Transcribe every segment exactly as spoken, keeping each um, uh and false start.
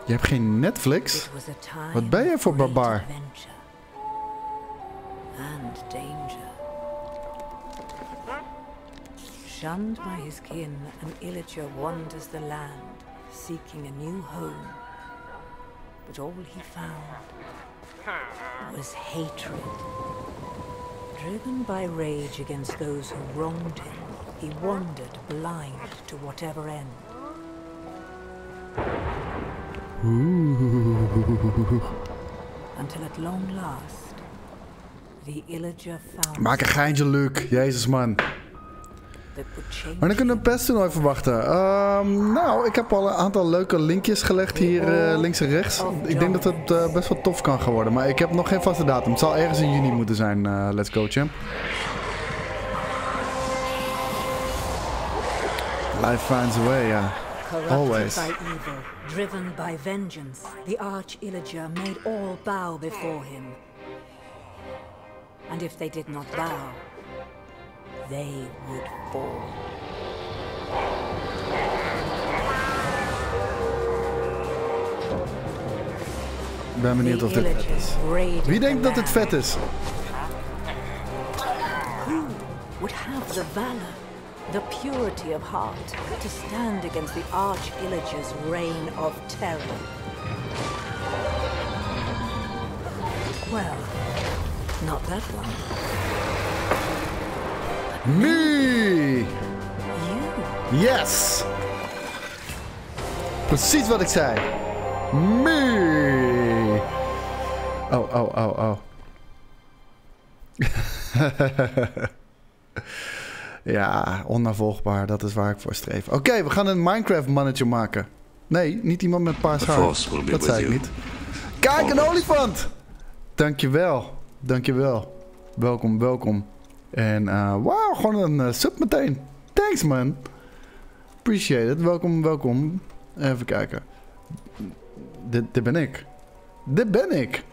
Je hebt geen Netflix? Wat ben je voor barbaar? And danger. Shunned by his kin, an Illager wanders the land, seeking a new home. But all he found was hatred. Driven by rage against those who wronged him, he wandered blind to whatever end. Oeh. Until at long last, the Illager found... Maak een geintje, Luc. Jezus, man. Maar dan kunnen we een pesttoernooi verwachten. Um, nou, ik heb al een aantal leuke linkjes gelegd hier uh, links en rechts. Ik denk dat het uh, best wel tof kan gaan worden. Maar ik heb nog geen vaste datum. Het zal ergens in juni moeten zijn. Uh, let's go, champ. Life finds a way, ja. Yeah. Always. By evil, driven by vengeance, the Arch-Illager made all bow before him. And if they did not bow, they would fall. Ik ben benieuwd of dit vet is. Wie denkt dat het vet is? Who would have the valor, the purity of heart to stand against the Arch-Illager's reign of terror? Well, not that one. Me! You. Yes! Precies wat ik zei. Me! Oh, oh, oh, oh. Ja, onnavolgbaar. Dat is waar ik voor streef. Oké, okay, we gaan een Minecraft mannetje maken. Nee, niet iemand met paars haar. Dat zei ik niet. Kijk, een olifant! Dankjewel. Dankjewel. Welkom, welkom. En uh, wauw, gewoon een uh, sub meteen. Thanks, man. Appreciate it. Welkom, welkom. Even kijken. Dit, dit ben ik. Dit ben ik.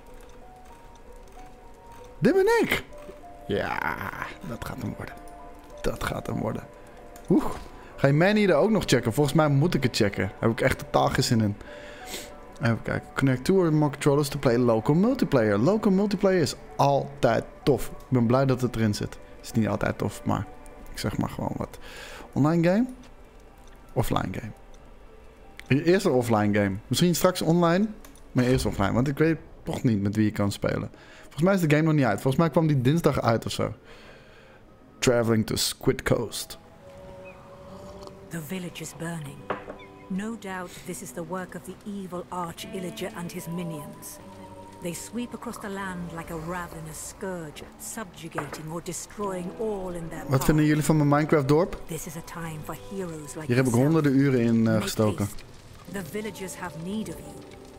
Dit ben ik. Ja, dat gaat hem worden. Dat gaat hem worden. Oeh. Ga je Manny er ook nog checken? Volgens mij moet ik het checken. Daar heb ik echt totaal geen zin in. Even kijken. Connect to or more controllers to play local multiplayer. Local multiplayer is altijd tof. Ik ben blij dat het erin zit. Het is niet altijd tof, maar ik zeg maar gewoon wat. Online game? Offline game. Eerst een offline game. Misschien straks online, maar eerst offline. Want ik weet toch niet met wie je kan spelen. Volgens mij is de game nog niet uit. Volgens mij kwam die dinsdag uit of zo. Traveling to Squid Coast. The village is burning. No doubt this is the work of the evil Arch-Illager and his minions. They sweep across the land like a ravenous scourge, subjugating or destroying all in their path. Wat vinden jullie van mijn Minecraft dorp? This is a time for heroes like Hier heb ik honderden uren in uh, gestoken. The villagers have need of you.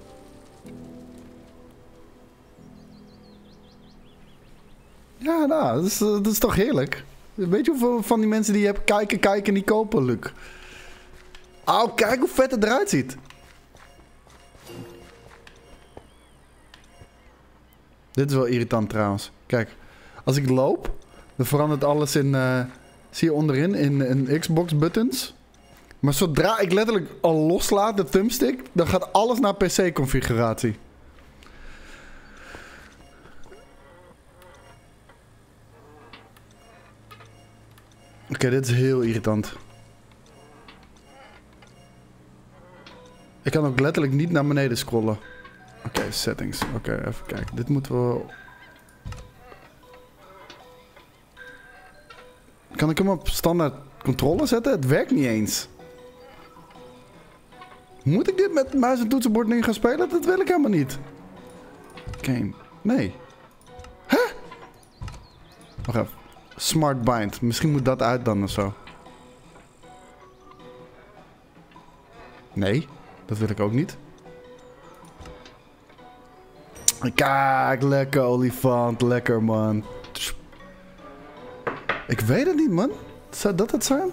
Ja, nou, dat is, dat is toch heerlijk. Weet je hoeveel van die mensen die je hebt kijken, kijken en die kopen, Luc? Oh, kijk hoe vet het eruit ziet. Dit is wel irritant trouwens. Kijk, als ik loop, dan verandert alles in... Uh, zie je onderin, in, in Xbox buttons. Maar zodra ik letterlijk al loslaat, de thumbstick, dan gaat alles naar P C configuratie. Oké, okay, dit is heel irritant. Ik kan ook letterlijk niet naar beneden scrollen. Oké, okay, settings. Oké, okay, even kijken. Dit moeten we... Kan ik hem op standaard controle zetten? Het werkt niet eens. Moet ik dit met muis en toetsenbord nu gaan spelen? Dat wil ik helemaal niet. Game. Nee. Huh? Wacht even. Smart bind. Misschien moet dat uit dan of zo. Nee. Dat wil ik ook niet. Kijk, lekker olifant. Lekker, man. Ik weet het niet, man. Zou dat het zijn?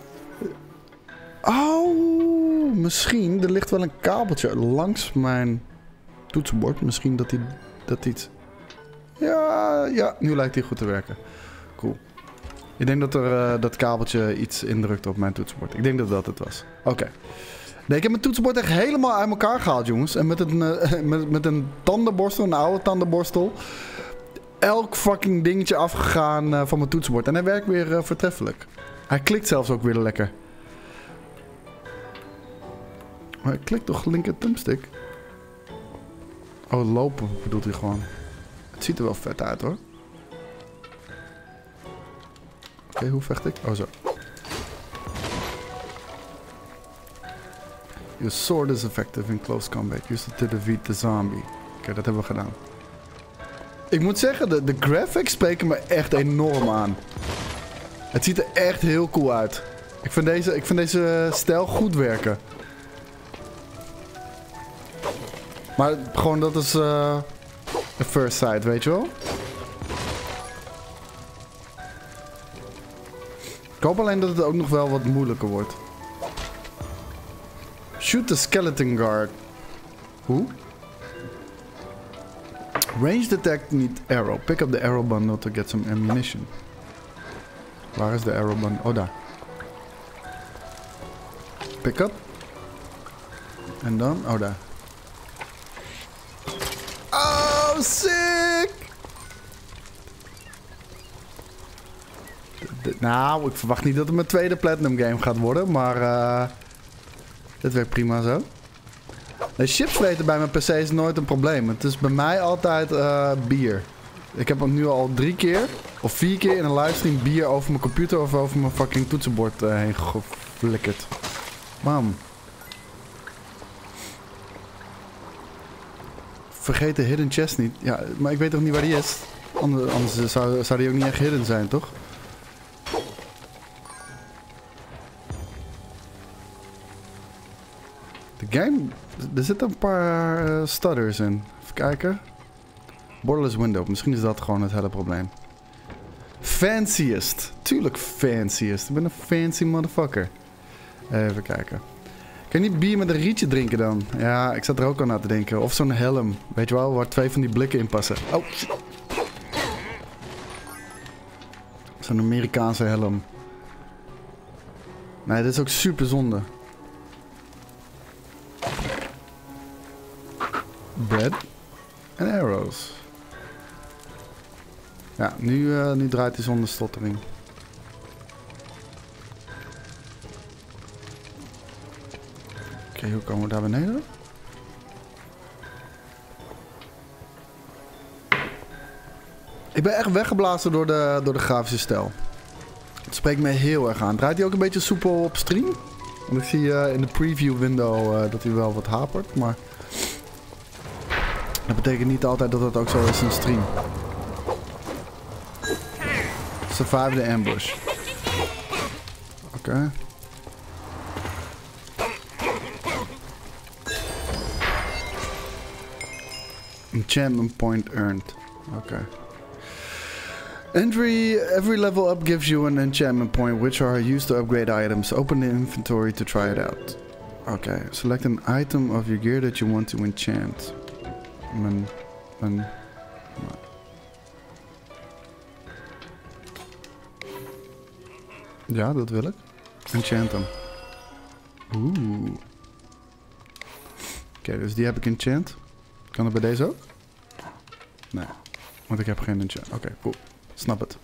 Oh, misschien. Er ligt wel een kabeltje langs mijn toetsenbord. Misschien dat hij dat iets... Ja, ja, nu lijkt hij goed te werken. Cool. Ik denk dat er uh, dat kabeltje iets indrukt op mijn toetsenbord. Ik denk dat dat het was. Oké. Okay. Nee, ik heb mijn toetsenbord echt helemaal uit elkaar gehaald, jongens. En met een, uh, met, met een tandenborstel, een oude tandenborstel. Elk fucking dingetje afgegaan uh, van mijn toetsenbord. En hij werkt weer uh, voortreffelijk. Hij klikt zelfs ook weer lekker. Maar hij klikt toch linker thumbstick? Oh, lopen bedoelt hij gewoon. Het ziet er wel vet uit, hoor. Oké, okay, hoe vecht ik? Oh, zo. Your sword is effective in close combat. Use it to defeat the zombie. Oké, okay, dat hebben we gedaan. Ik moet zeggen, de, de graphics spreken me echt enorm aan. Het ziet er echt heel cool uit. Ik vind deze, ik vind deze stijl goed werken. Maar gewoon dat is uh, de first sight, weet je wel? Ik hoop alleen dat het ook nog wel wat moeilijker wordt. Shoot the skeleton guard. Hoe? Ranged attack need arrow. Pick up the arrow bundle to get some ammunition. Waar is de arrow bundle? Oh, daar. Pick up. En dan? Oh, daar. Oh, sick! De, de, nou, ik verwacht niet dat het mijn tweede Platinum game gaat worden, maar... Uh, dit werkt prima zo. Nee, chips vreten bij mijn P C is nooit een probleem. Het is bij mij altijd uh, bier. Ik heb nu al drie keer of vier keer in een livestream bier over mijn computer of over mijn fucking toetsenbord uh, heen geflikkerd. Mam. Vergeet de hidden chest niet. Ja, maar ik weet toch niet waar die is? Anders, anders zou, zou die ook niet echt hidden zijn, toch? De game... Er zitten een paar uh, stutters in. Even kijken. Borderless window. Misschien is dat gewoon het hele probleem. Fanciest. Tuurlijk fanciest. Ik ben een fancy motherfucker. Even kijken. Kan je niet bier met een rietje drinken dan? Ja, ik zat er ook al aan te denken. Of zo'n helm. Weet je wel, waar twee van die blikken in passen. Oh, shit. Zo'n Amerikaanse helm. Nee, dit is ook super zonde. Bread en arrows. Ja, nu, uh, nu draait hij zonder stottering. Oké, okay, hoe komen we daar beneden? Ik ben echt weggeblazen door de, door de grafische stijl. Het spreekt me heel erg aan. Draait hij ook een beetje soepel op stream? Want ik zie uh, in de preview window uh, dat hij wel wat hapert, maar... Dat betekent niet altijd dat het ook zo is in stream. Survive the ambush. Oké. Okay. Enchantment point earned. Oké. Okay. Entry, every level up gives you an enchantment point, which are used to upgrade items. Open the inventory to try it out. Oké. Okay. Select an item of your gear that you want to enchant. Mijn, mijn, ja, dat wil ik. Enchant hem. Oeh. Oké, okay, dus die heb ik enchant. Kan dat bij deze ook? Nee, want ik heb geen enchant. Oké, okay, cool. Snap het.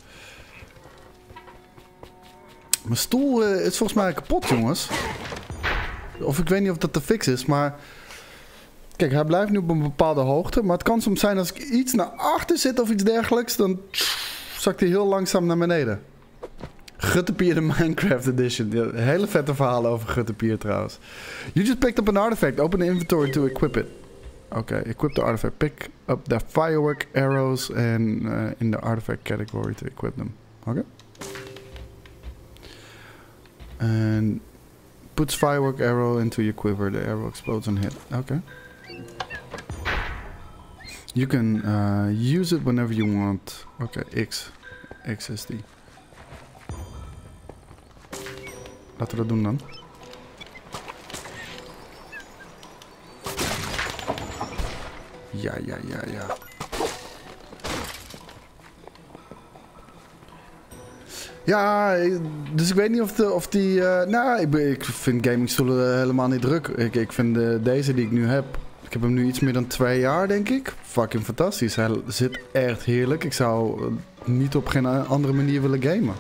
Mijn stoel uh, is volgens mij kapot, jongens. Of ik weet niet of dat te fix is, maar... Kijk, hij blijft nu op een bepaalde hoogte. Maar het kan soms zijn als ik iets naar achter zit of iets dergelijks. Dan zakt hij heel langzaam naar beneden. Guttepier de Minecraft Edition. Ja, hele vette verhalen over Guttepier trouwens. You just picked up an artifact. Open the inventory to equip it. Oké, okay, equip the artifact. Pick up the firework arrows. And uh, in the artifact category to equip them. Oké. Okay. And puts firework arrow into your quiver. The arrow explodes on hit. Oké. Okay. You can uh, use it whenever you want. Oké, okay, X. X is die. Laten we dat doen dan. Ja, ja, ja, ja. Ja, dus ik weet niet of, de, of die... Uh, nou, ik, ik vind gamingstoelen helemaal niet druk. Ik, ik vind de, deze die ik nu heb... Ik heb hem nu iets meer dan twee jaar, denk ik. Fucking fantastisch. Hij zit echt heerlijk. Ik zou niet op geen andere manier willen gamen.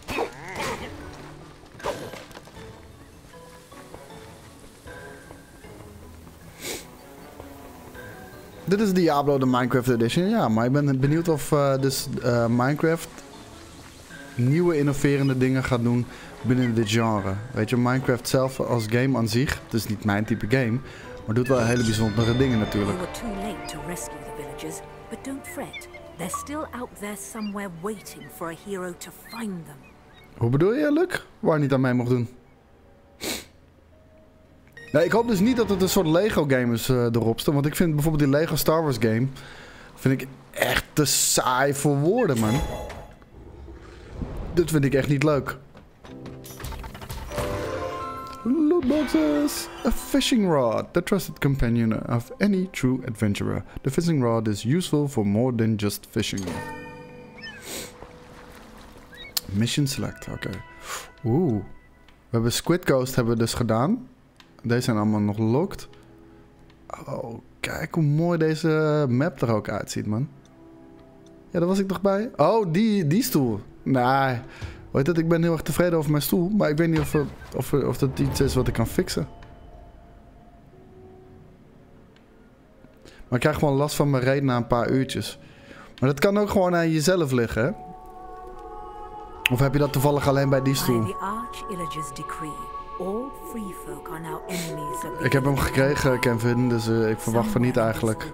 Dit is Diablo, de Minecraft Edition. Ja, maar ik ben benieuwd of uh, dus, uh, Minecraft nieuwe innoverende dingen gaat doen binnen dit genre. Weet je, Minecraft zelf als game aan zich, het is niet mijn type game, maar doet wel hele bijzondere dingen natuurlijk. Hoe bedoel je, Luc? Waar niet aan mij mocht doen? Nee, ik hoop dus niet dat het een soort Lego game is uh, erop staat. Want ik vind bijvoorbeeld die Lego Star Wars game... vind ik echt te saai voor woorden, man. Dit vind ik echt niet leuk. Lootboxes. A fishing rod. The trusted companion of any true adventurer. The fishing rod is useful for more than just fishing. Mission select. Oké. Okay. Oeh. We hebben Squid Coast hebben we dus gedaan. Deze zijn allemaal nog locked. Oh, kijk hoe mooi deze map er ook uitziet, man. Ja, daar was ik toch bij? Oh, die, die stoel. Nee, weet het, ik ben heel erg tevreden over mijn stoel. Maar ik weet niet of, of, of dat iets is wat ik kan fixen. Maar ik krijg gewoon last van mijn reet na een paar uurtjes. Maar dat kan ook gewoon aan jezelf liggen, hè? Of heb je dat toevallig alleen bij die stoel? Ik heb hem gekregen, Kevin, dus uh, ik verwacht van niet eigenlijk.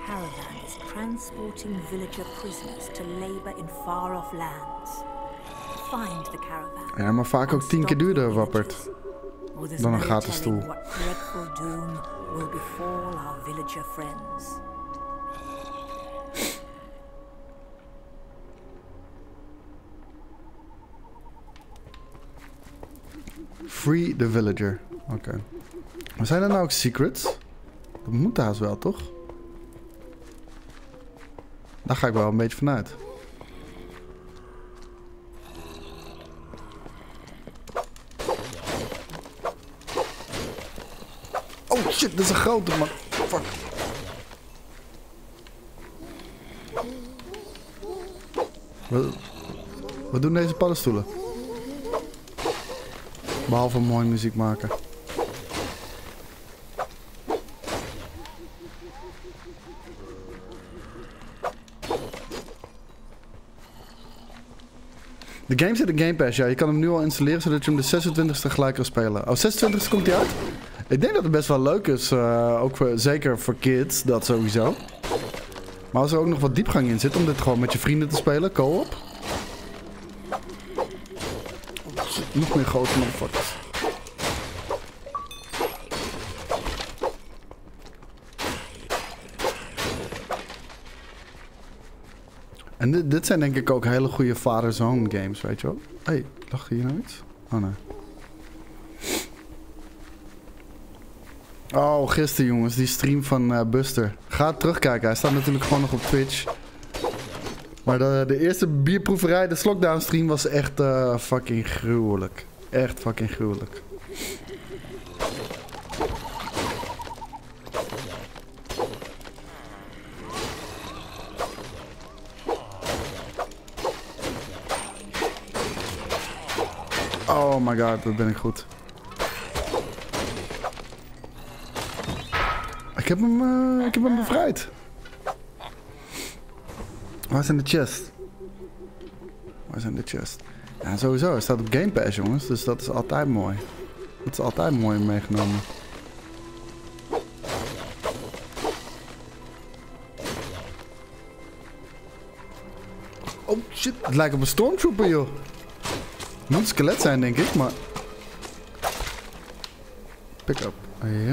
Ja, maar vaak ook tien keer duurder, wappert. Dan een gratis stoel. Free the villager. Oké. Okay. Maar zijn er nou ook secrets? Dat moet haast wel, toch? Daar ga ik wel een beetje vanuit. Oh shit, dat is een grote man. Fuck. Wat, wat doen deze paddenstoelen? Behalve mooi muziek maken. De game zit in Game Pass, ja. Je kan hem nu al installeren zodat je hem de zesentwintigste gelijk kan spelen. Oh, zesentwintigste komt hij uit? Ik denk dat het best wel leuk is. Uh, ook voor, zeker voor kids, dat sowieso. Maar als er ook nog wat diepgang in zit om dit gewoon met je vrienden te spelen, co-op. Nog meer grote motherfuckers. En dit, dit zijn denk ik ook hele goede father-zoon games, weet je wel. Hé, hey, lag hier nou iets? Oh nee. Oh, gisteren jongens, die stream van uh, Buster. Ga terugkijken, hij staat natuurlijk gewoon nog op Twitch. Maar de, de eerste bierproeverij, de Slockdown stream was echt uh, fucking gruwelijk. Echt fucking gruwelijk. Oh my god, dat ben ik goed. Ik heb hem, uh, ik heb hem bevrijd. Waar zijn de chest? Waar zijn de chest? Ja, sowieso. Hij staat op Game Pass, jongens. Dus dat is altijd mooi. Dat is altijd mooi meegenomen. Oh shit, het lijkt op een stormtrooper, joh. Het moet een skelet zijn, denk ik, maar... Pick up. Ja.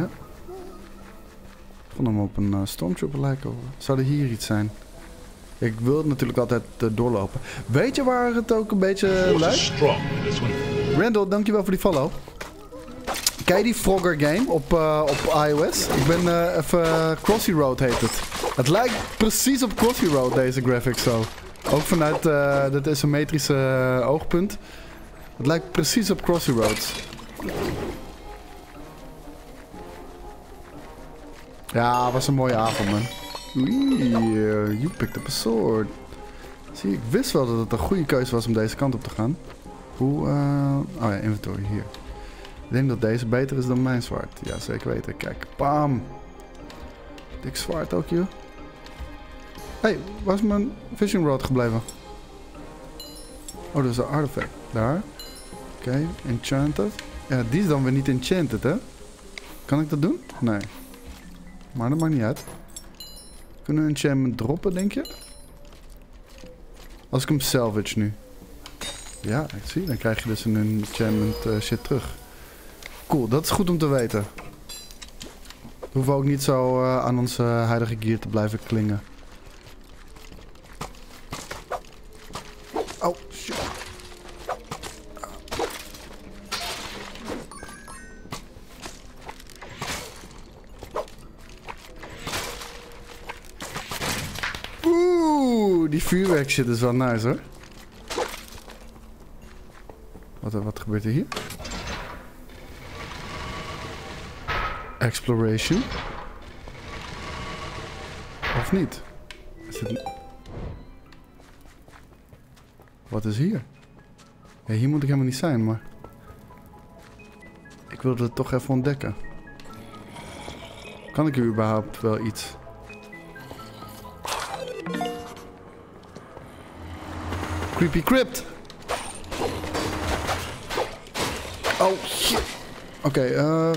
Ik vond hem op een uh, stormtrooper lijken. Zou er hier iets zijn? Ik wil het natuurlijk altijd uh, doorlopen. Weet je waar het ook een beetje lijkt? Randall, dankjewel voor die follow. Ken je die Frogger game op, uh, op iOS? Ik ben uh, even... Uh, Crossy Road heet het. Het lijkt precies op Crossy Road, deze graphics zo. Ook vanuit uh, dat isometrische uh, oogpunt. Het lijkt precies op Crossy Roads. Ja, was een mooie avond, man. Oei, you picked up a sword. Zie, ik wist wel dat het een goede keuze was om deze kant op te gaan. Hoe, uh... oh ja, inventory, hier. Ik denk dat deze beter is dan mijn zwaard. Ja, zeker weten. Kijk, bam. Dik zwaard ook, joh. Hé, hey, waar is mijn fishing rod gebleven? Oh, dat is een artefact. Daar. Oké, okay, enchanted. Ja, die is dan weer niet enchanted, hè? Kan ik dat doen? Nee. Maar dat maakt niet uit. Kunnen we een enchantment droppen, denk je? Als ik hem salvage nu. Ja, ik zie. Dan krijg je dus een enchantment uh, shit terug. Cool, dat is goed om te weten. We hoeven ook niet zo uh, aan onze uh, huidige gear te blijven klingen. Oh, shit. Oeh, die vuurwerk shit is wel nice, hoor. Wat, wat gebeurt er hier? Exploration. Of niet? Is het... Wat is hier? Ja, hier moet ik helemaal niet zijn, maar... Ik wilde het toch even ontdekken. Kan ik er überhaupt wel iets? Creepy crypt! Oh, shit! Oké, okay, eh... Uh...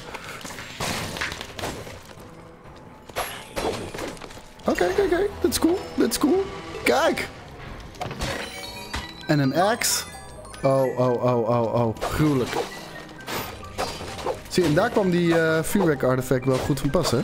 Oké, okay, oké, okay, oké. That's cool, that's cool. Kijk! En een axe. Oh, oh, oh, oh, oh. Gruwelijk. Zie, en daar kwam die uh, vuurwerk artefact wel goed van pas, hè?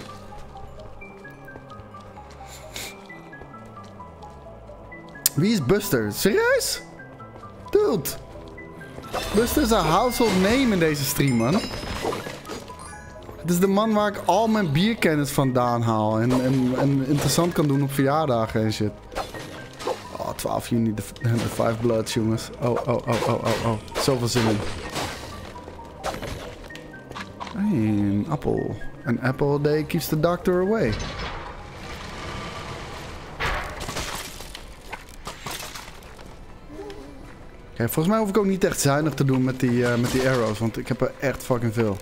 Wie is Buster? Serieus? Dude. Buster is een household name in deze stream, man. Het is de man waar ik al mijn bierkennis vandaan haal. En, en, en interessant kan doen op verjaardagen en shit. Oh, twaalf juni, de, de Five Bloods, jongens. Oh, oh, oh, oh, oh, oh. Zoveel zin in. Hey, een appel. An apple a day keeps the doctor away. Kijk, volgens mij hoef ik ook niet echt zuinig te doen met die, uh, met die arrows. Want ik heb er echt fucking veel.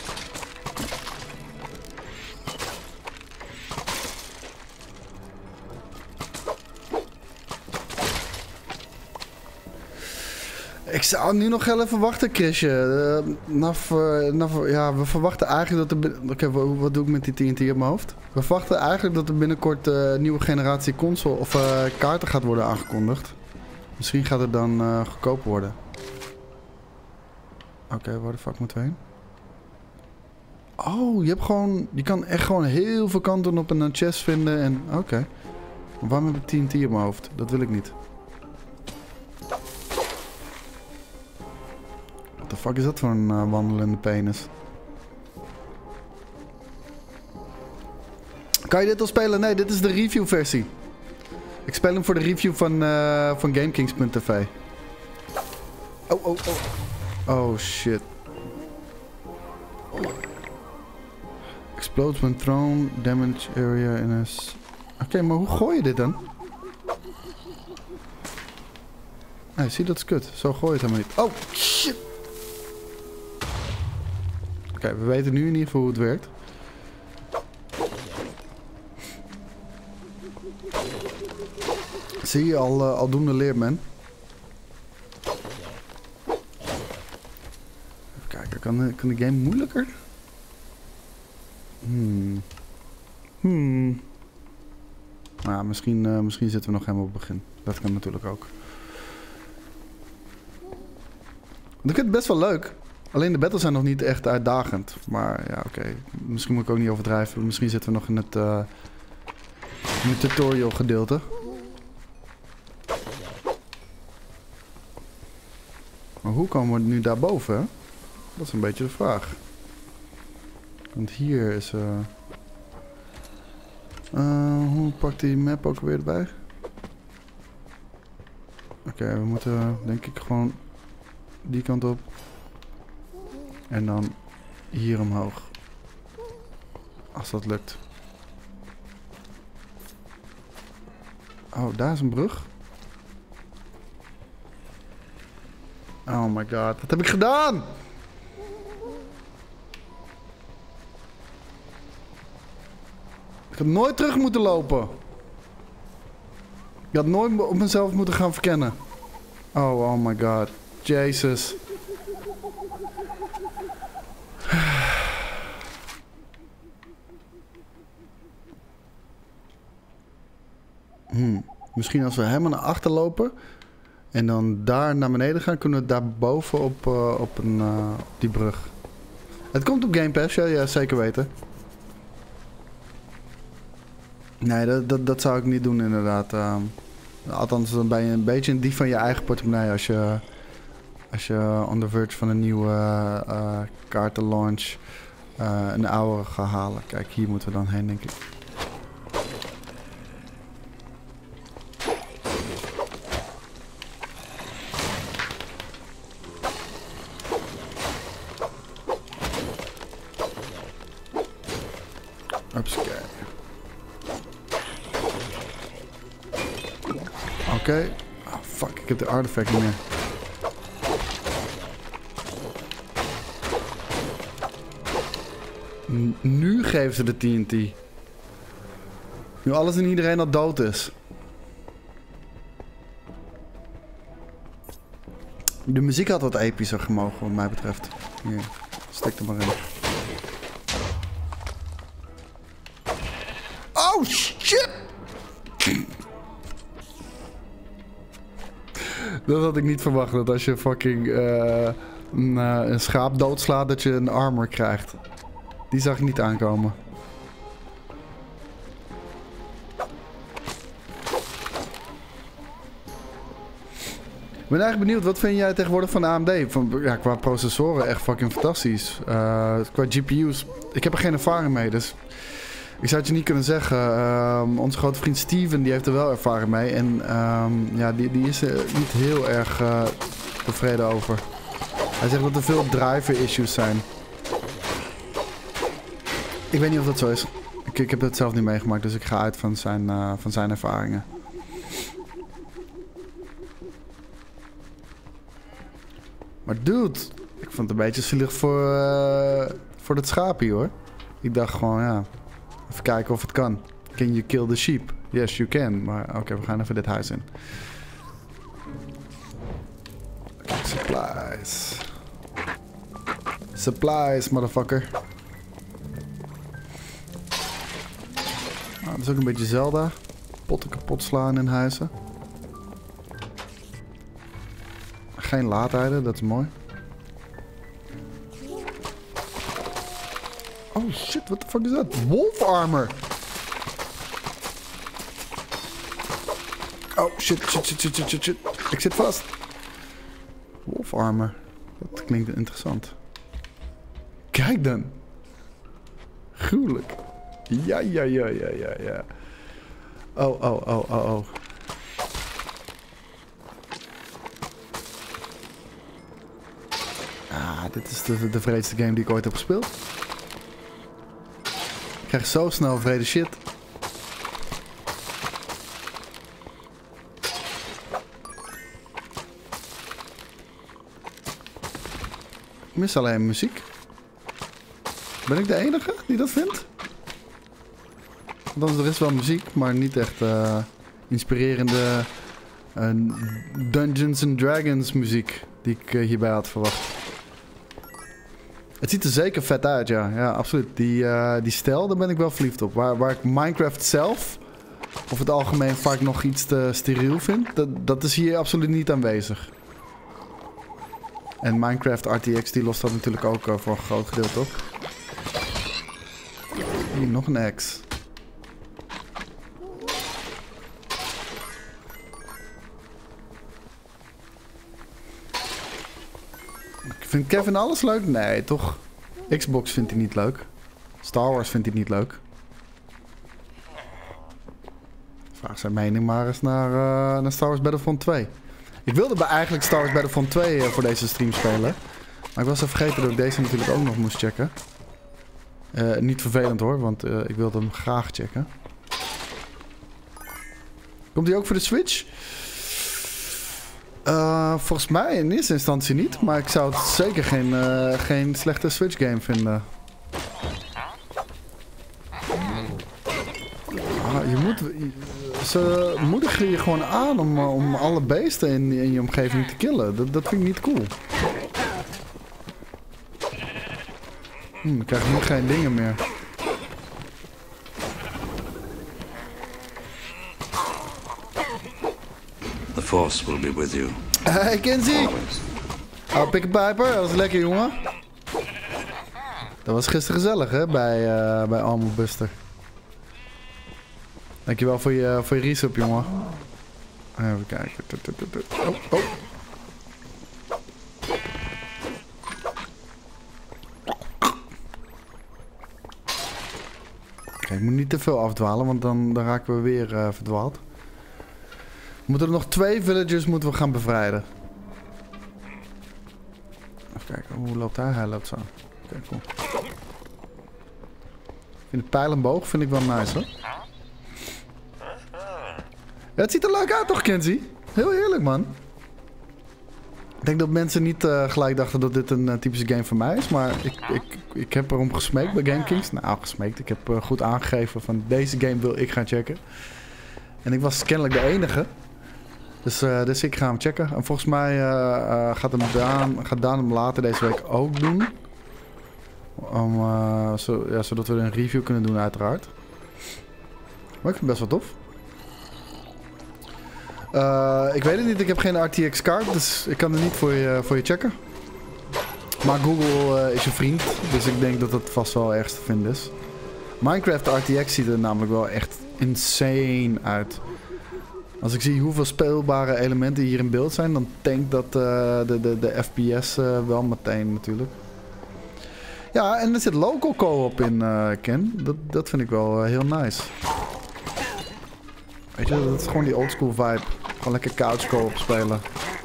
Ik zou nu nog heel even wachten, Chrisje. Uh, naf, uh, naf, ja, we verwachten eigenlijk dat er... Oké, okay, wat doe ik met die T N T op mijn hoofd? We verwachten eigenlijk dat er binnenkort een uh, nieuwe generatie console of uh, kaarten gaat worden aangekondigd. Misschien gaat het dan uh, goedkoper worden. Oké, okay, waar de fuck moeten we heen? Oh, je hebt gewoon... Je kan echt gewoon heel veel kanten op een chest vinden en... Oké. Okay. Waarom heb ik T N T op mijn hoofd? Dat wil ik niet. What the fuck is dat voor een uh, wandelende penis? Kan je dit al spelen? Nee, dit is de review versie. Ik speel hem voor de review van, uh, van GameKings punt t v. Oh, oh, oh. Oh, shit. Explodes when thrown. Damage area in a... Oké, okay, maar hoe gooi je dit dan? Nee, zie, dat is kut. Zo gooi je het helemaal niet. Oh, shit. Oké, okay, we weten nu in ieder geval hoe het werkt. Zie je, al, uh, aldoende leert men. Even kijken, kan de, kan de game moeilijker? Hmm. Hmm. Nou, misschien, uh, misschien zitten we nog helemaal op het begin. Dat kan natuurlijk ook. Want ik vind het best wel leuk. Alleen de battles zijn nog niet echt uitdagend. Maar ja, oké. Okay. Misschien moet ik ook niet overdrijven. Misschien zitten we nog in het, uh, in het tutorial gedeelte. Maar hoe komen we nu daarboven? Dat is een beetje de vraag. Want hier is... Uh... Uh, hoe pakt die map ook weer erbij? okay, we moeten denk ik gewoon die kant op. En dan hier omhoog. Als dat lukt. Oh, daar is een brug. Oh my god, wat heb ik gedaan? Ik had nooit terug moeten lopen. Ik had nooit op mezelf moeten gaan verkennen. Oh, oh my god. Jezus. Hmm. Misschien als we helemaal naar achter lopen en dan daar naar beneden gaan, kunnen we daar boven op, uh, op, een, uh, op die brug. Het komt op Game Pass, ja, ja zeker weten. Nee, dat, dat, dat zou ik niet doen inderdaad. Uh, althans, dan ben je een beetje een dief van je eigen portemonnee als je, als je on the verge van een nieuwe uh, uh, kaartenlaunch uh, een oude gaat halen. Kijk, hier moeten we dan heen, denk ik. Oké. Okay. Oh, fuck, ik heb de artefact niet meer. N nu geven ze de T N T. Nu alles en iedereen al dood is. De muziek had wat epischer gemogen, wat mij betreft. Hier, stik er maar in. Oh, shit! Dat had ik niet verwacht, dat als je fucking uh, een, uh, een schaap doodslaat, dat je een armor krijgt. Die zag ik niet aankomen. Ik ben eigenlijk benieuwd, wat vind jij tegenwoordig van de A M D? Van, ja, qua processoren echt fucking fantastisch. Uh, qua G P U's, ik heb er geen ervaring mee, dus ik zou het je niet kunnen zeggen. Uh, onze grote vriend Steven, die heeft er wel ervaring mee. En um, ja, die, die is er niet heel erg uh, tevreden over. Hij zegt dat er veel driver issues zijn. Ik weet niet of dat zo is. Ik, ik heb het zelf niet meegemaakt, dus ik ga uit van zijn, uh, van zijn ervaringen. Maar dude, ik vond het een beetje zielig voor, uh, voor dat schaapje hoor. Ik dacht gewoon, ja, even kijken of het kan. Can you kill the sheep? Yes, you can. Maar oké, okay, we gaan even dit huis in. Okay, supplies. Supplies, motherfucker. Nou, dat is ook een beetje Zelda. Potten kapot slaan in huizen. Geen laadtijden, dat is mooi. Oh shit, what the fuck is dat? Wolf armor! Oh shit, shit, shit, shit, shit, shit, shit. Ik zit vast. Wolf armor. Dat klinkt interessant. Kijk dan. Gruwelijk. Ja, ja, ja, ja, ja, ja. Oh, oh, oh, oh, oh. Ah, dit is de, de vreedste game die ik ooit heb gespeeld. Ik krijg zo snel vrede shit. Ik mis alleen muziek. Ben ik de enige die dat vindt? Want er is wel muziek, maar niet echt uh, inspirerende uh, Dungeons and Dragons muziek die ik uh, hierbij had verwacht. Het ziet er zeker vet uit, ja. Ja, absoluut. Die, uh, die stijl, daar ben ik wel verliefd op. Waar, waar ik Minecraft zelf, of het algemeen vaak nog iets te steriel vind, dat, dat is hier absoluut niet aanwezig. En Minecraft R T X, die lost dat natuurlijk ook uh, voor een groot gedeelte op. Hier, nog een axe. Vindt Kevin alles leuk? Nee, toch? Xbox vindt hij niet leuk. Star Wars vindt hij niet leuk. Vraag zijn mening maar eens naar, uh, naar Star Wars Battlefront twee. Ik wilde bij eigenlijk Star Wars Battlefront twee uh, voor deze stream spelen. Maar ik was er vergeten dat ik deze natuurlijk ook nog moest checken. Uh, niet vervelend hoor, want uh, ik wilde hem graag checken. Komt die ook voor de Switch? Uh, volgens mij in eerste instantie niet. Maar ik zou het zeker geen, uh, geen slechte Switch game vinden. Ah, je moet, ze moedigen je gewoon aan om, om alle beesten in, in je omgeving te killen. Dat, dat vind ik niet cool. Hm, dan krijg je nu geen dingen meer. The Force will be with you. Hey Kenzie! Oh, Pikkenpijper, dat was lekker jongen. Dat was gisteren gezellig hè, bij, uh, bij Armor Buster. Dankjewel voor je, voor je resub jongen. Even kijken. Oh, oh. Oké, ik moet niet te veel afdwalen, want dan, dan raken we weer uh, verdwaald. We moeten er nog twee villagers moeten we gaan bevrijden. Even kijken, hoe loopt hij? Hij loopt zo. Oké, okay, cool. Ik vind de pijlenboog vind ik wel nice hoor. Ja, het ziet er leuk uit toch, Kenzie? Heel heerlijk man. Ik denk dat mensen niet uh, gelijk dachten dat dit een uh, typische game voor mij is. Maar ik, ik, ik heb erom gesmeekt bij GameKings. Nou, gesmeekt. Ik heb uh, goed aangegeven van deze game wil ik gaan checken. En ik was kennelijk de enige. Dus, uh, dus ik ga hem checken. En volgens mij uh, uh, gaat, hem Daan, gaat Daan hem later deze week ook doen. Om, uh, zo, ja, zodat we een review kunnen doen uiteraard. Maar ik vind het best wel tof. Uh, ik weet het niet, ik heb geen R T X kaart, dus ik kan er niet voor je, voor je checken. Maar Google uh, is je vriend, dus ik denk dat dat vast wel ergens te vinden is. Minecraft R T X ziet er namelijk wel echt insane uit. Als ik zie hoeveel speelbare elementen hier in beeld zijn, dan tankt dat uh, de, de, de F P S uh, wel meteen natuurlijk. Ja, en er zit local co-op in, uh, Ken. Dat, dat vind ik wel uh, heel nice. Weet je, dat is gewoon die oldschool vibe. Gewoon lekker couch co-op spelen.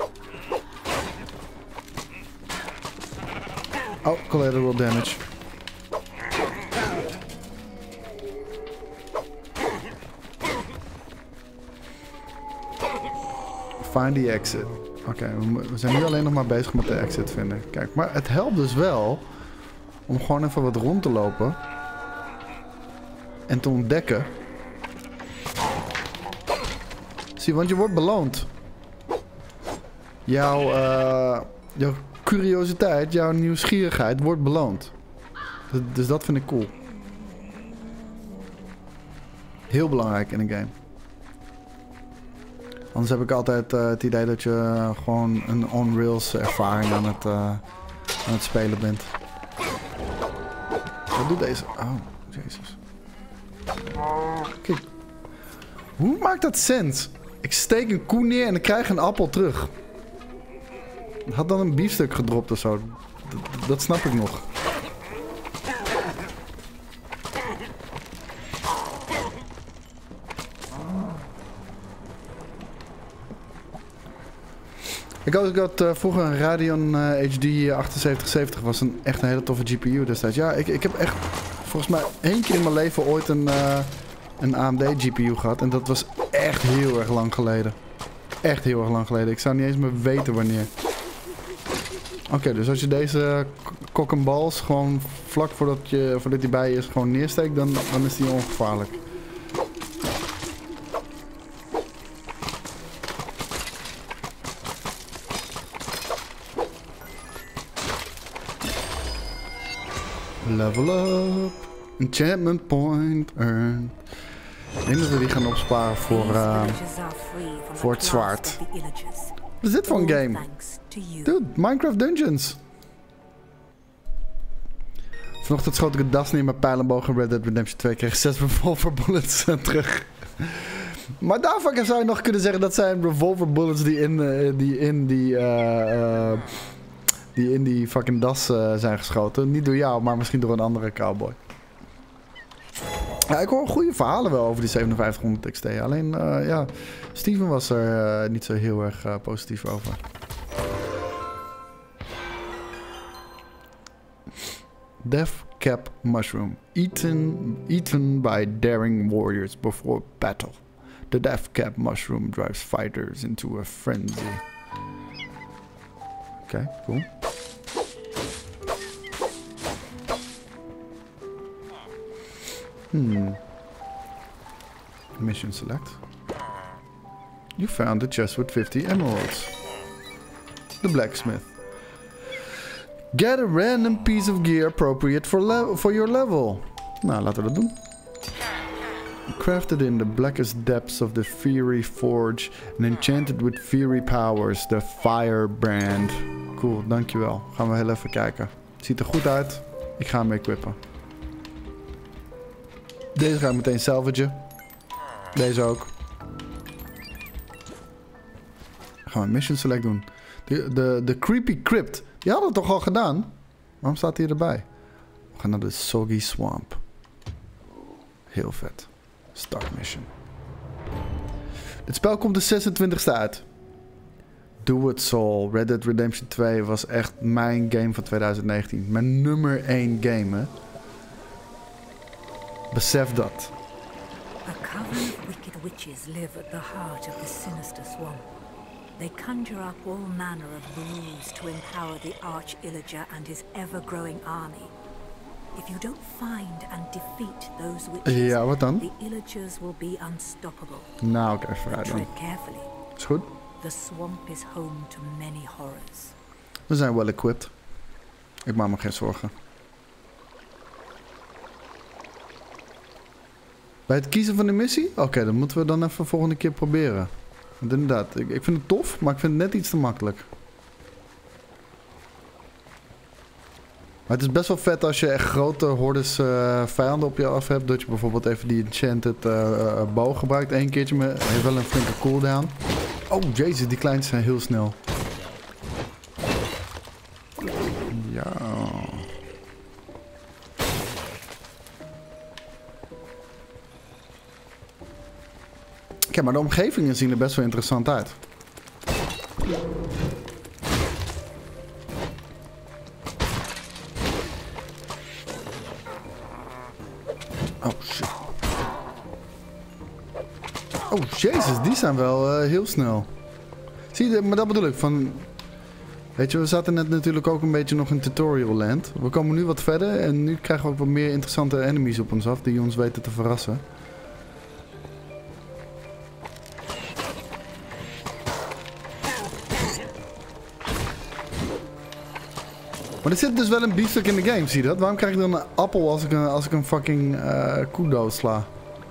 Oh, collateral damage. Find the exit. Oké, okay, we, we zijn nu alleen nog maar bezig met de exit vinden. Kijk, maar het helpt dus wel om gewoon even wat rond te lopen. En te ontdekken. Zie, want je wordt beloond. Jouw, uh, jouw curiositeit, jouw nieuwsgierigheid wordt beloond. Dus, dus dat vind ik cool. Heel belangrijk in een game. Anders heb ik altijd uh, het idee dat je uh, gewoon een on-rails ervaring aan het, uh, aan het spelen bent. Wat doet deze? Oh, jezus. Kijk. Hoe maakt dat sens? Ik steek een koe neer en ik krijg een appel terug. Had dan een biefstuk gedropt of zo. Dat, dat snap ik nog. Ik had, ik had uh, vroeger een Radeon uh, H D achtenzeventig zeventig. Was een, echt een hele toffe G P U destijds. Ja, ik, ik heb echt volgens mij één keer in mijn leven ooit een, uh, een A M D G P U gehad. En dat was echt heel erg lang geleden. Echt heel erg lang geleden. Ik zou niet eens meer weten wanneer. Oké, okay, dus als je deze kok en bals gewoon vlak voordat, je, voordat die bij je is gewoon neersteekt, dan, dan is die ongevaarlijk. Level up. Enchantment point earned. Ik denk dat we die gaan opsparen voor, uh, voor het zwaard. Wat is dit voor een game? Dude, Minecraft Dungeons. Vanochtend schoot ik een das neer in mijn pijlenboog in Red Dead Redemption twee. Kreeg zes revolver bullets terug. Maar daarvan zou je nog kunnen zeggen dat zijn revolver bullets die in, uh, die, in die... Uh, uh, die in die fucking das uh, zijn geschoten. Niet door jou, maar misschien door een andere cowboy. Ja, ik hoor goede verhalen wel over die zevenenvijftighonderd X T. Alleen, uh, ja, Steven was er uh, niet zo heel erg uh, positief over. Death Cap Mushroom. Eaten, eaten by daring warriors before battle. The Death Cap Mushroom drives fighters into a frenzy. Oké, okay, cool. Hmm. Mission select. You found a chest with fifty emeralds. The blacksmith. Get a random piece of gear appropriate for, le for your level. Nou, laten we dat doen. Crafted in the blackest depths of the Fury Forge and enchanted with Fury powers, the Firebrand. Cool, dankjewel. Gaan we heel even kijken. Ziet er goed uit. Ik ga hem equippen. Deze ga ik meteen salvagen. Deze ook. Gaan we mission select doen. De, de, de Creepy Crypt. Die hadden we toch al gedaan? Waarom staat hij erbij? We gaan naar de Soggy Swamp. Heel vet. Start mission. Dit spel komt de zesentwintigste uit. Do It Soul. Red Dead Redemption twee was echt mijn game van twintig negentien. Mijn nummer één game, hè. Besef dat. A coven of wicked witches live at the heart of the sinister swamp. They conjure up all manner of rules to empower the Arch Illager and his ever-growing army. If you don't find and defeat those witches, ja, wat dan? the Illagers will be unstoppable. Nou, oké, okay, vooruit dan. Tread carefully. Is goed. The swamp is home to many horrors. We zijn well equipped. Ik maak me geen zorgen. Bij het kiezen van de missie? Oké, okay, dat moeten we dan even de volgende keer proberen. Want inderdaad, ik, ik vind het tof, maar ik vind het net iets te makkelijk. Maar het is best wel vet als je echt grote hordes uh, vijanden op je af hebt. Dat je bijvoorbeeld even die enchanted uh, uh, bow gebruikt. Eén keertje, met heeft wel een flinke cooldown. Oh, jezus, die kleintjes zijn heel snel. Ja. Kijk, maar de omgevingen zien er best wel interessant uit. Oh, shit. Oh, jezus, die zijn wel uh, heel snel. Zie je, maar dat bedoel ik, van... Weet je, we zaten net natuurlijk ook een beetje nog in tutorial land. We komen nu wat verder en nu krijgen we ook wat meer interessante enemies op ons af die ons weten te verrassen. Maar er zit dus wel een biefstuk in de game, zie je dat? Waarom krijg ik dan een appel als ik een, als ik een fucking uh, koe doodsla?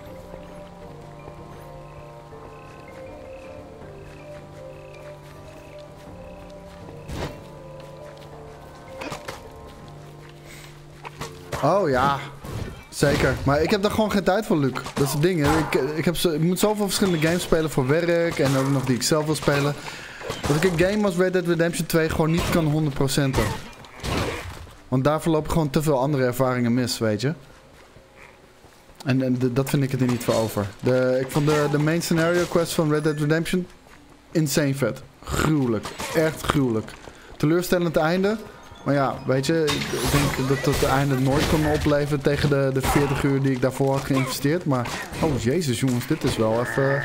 Oh ja, zeker. Maar ik heb daar gewoon geen tijd voor, Luc. Dat is het ding. Ik, ik, heb zo, ik moet zoveel verschillende games spelen voor werk en ook nog die ik zelf wil spelen. Dat ik een game als Red Dead Redemption twee gewoon niet kan honderd procenten. Want daar verloop ik gewoon te veel andere ervaringen mis, weet je. En, en de, dat vind ik het er niet voor over. De, ik vond de, de main scenario quest van Red Dead Redemption insane vet. Gruwelijk. Echt gruwelijk. Teleurstellend einde. Maar ja, weet je, ik denk dat het einde nooit kon opleveren tegen de, de veertig uur die ik daarvoor had geïnvesteerd. Maar, oh jezus jongens, dit is wel even...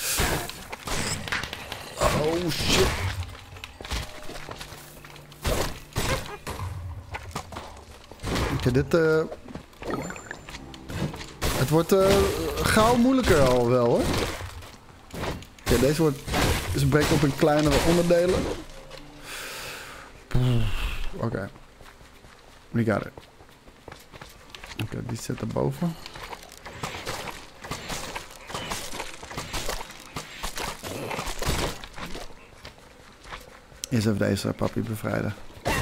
Oh shit. Oké, okay, dit... Uh... Het wordt uh, gauw moeilijker al wel, hoor. Oké, okay, deze wordt... Ze breekt op in kleinere onderdelen. Oké. Okay. We got it. Oké, okay, die zit erboven. Eerst even deze papi bevrijden.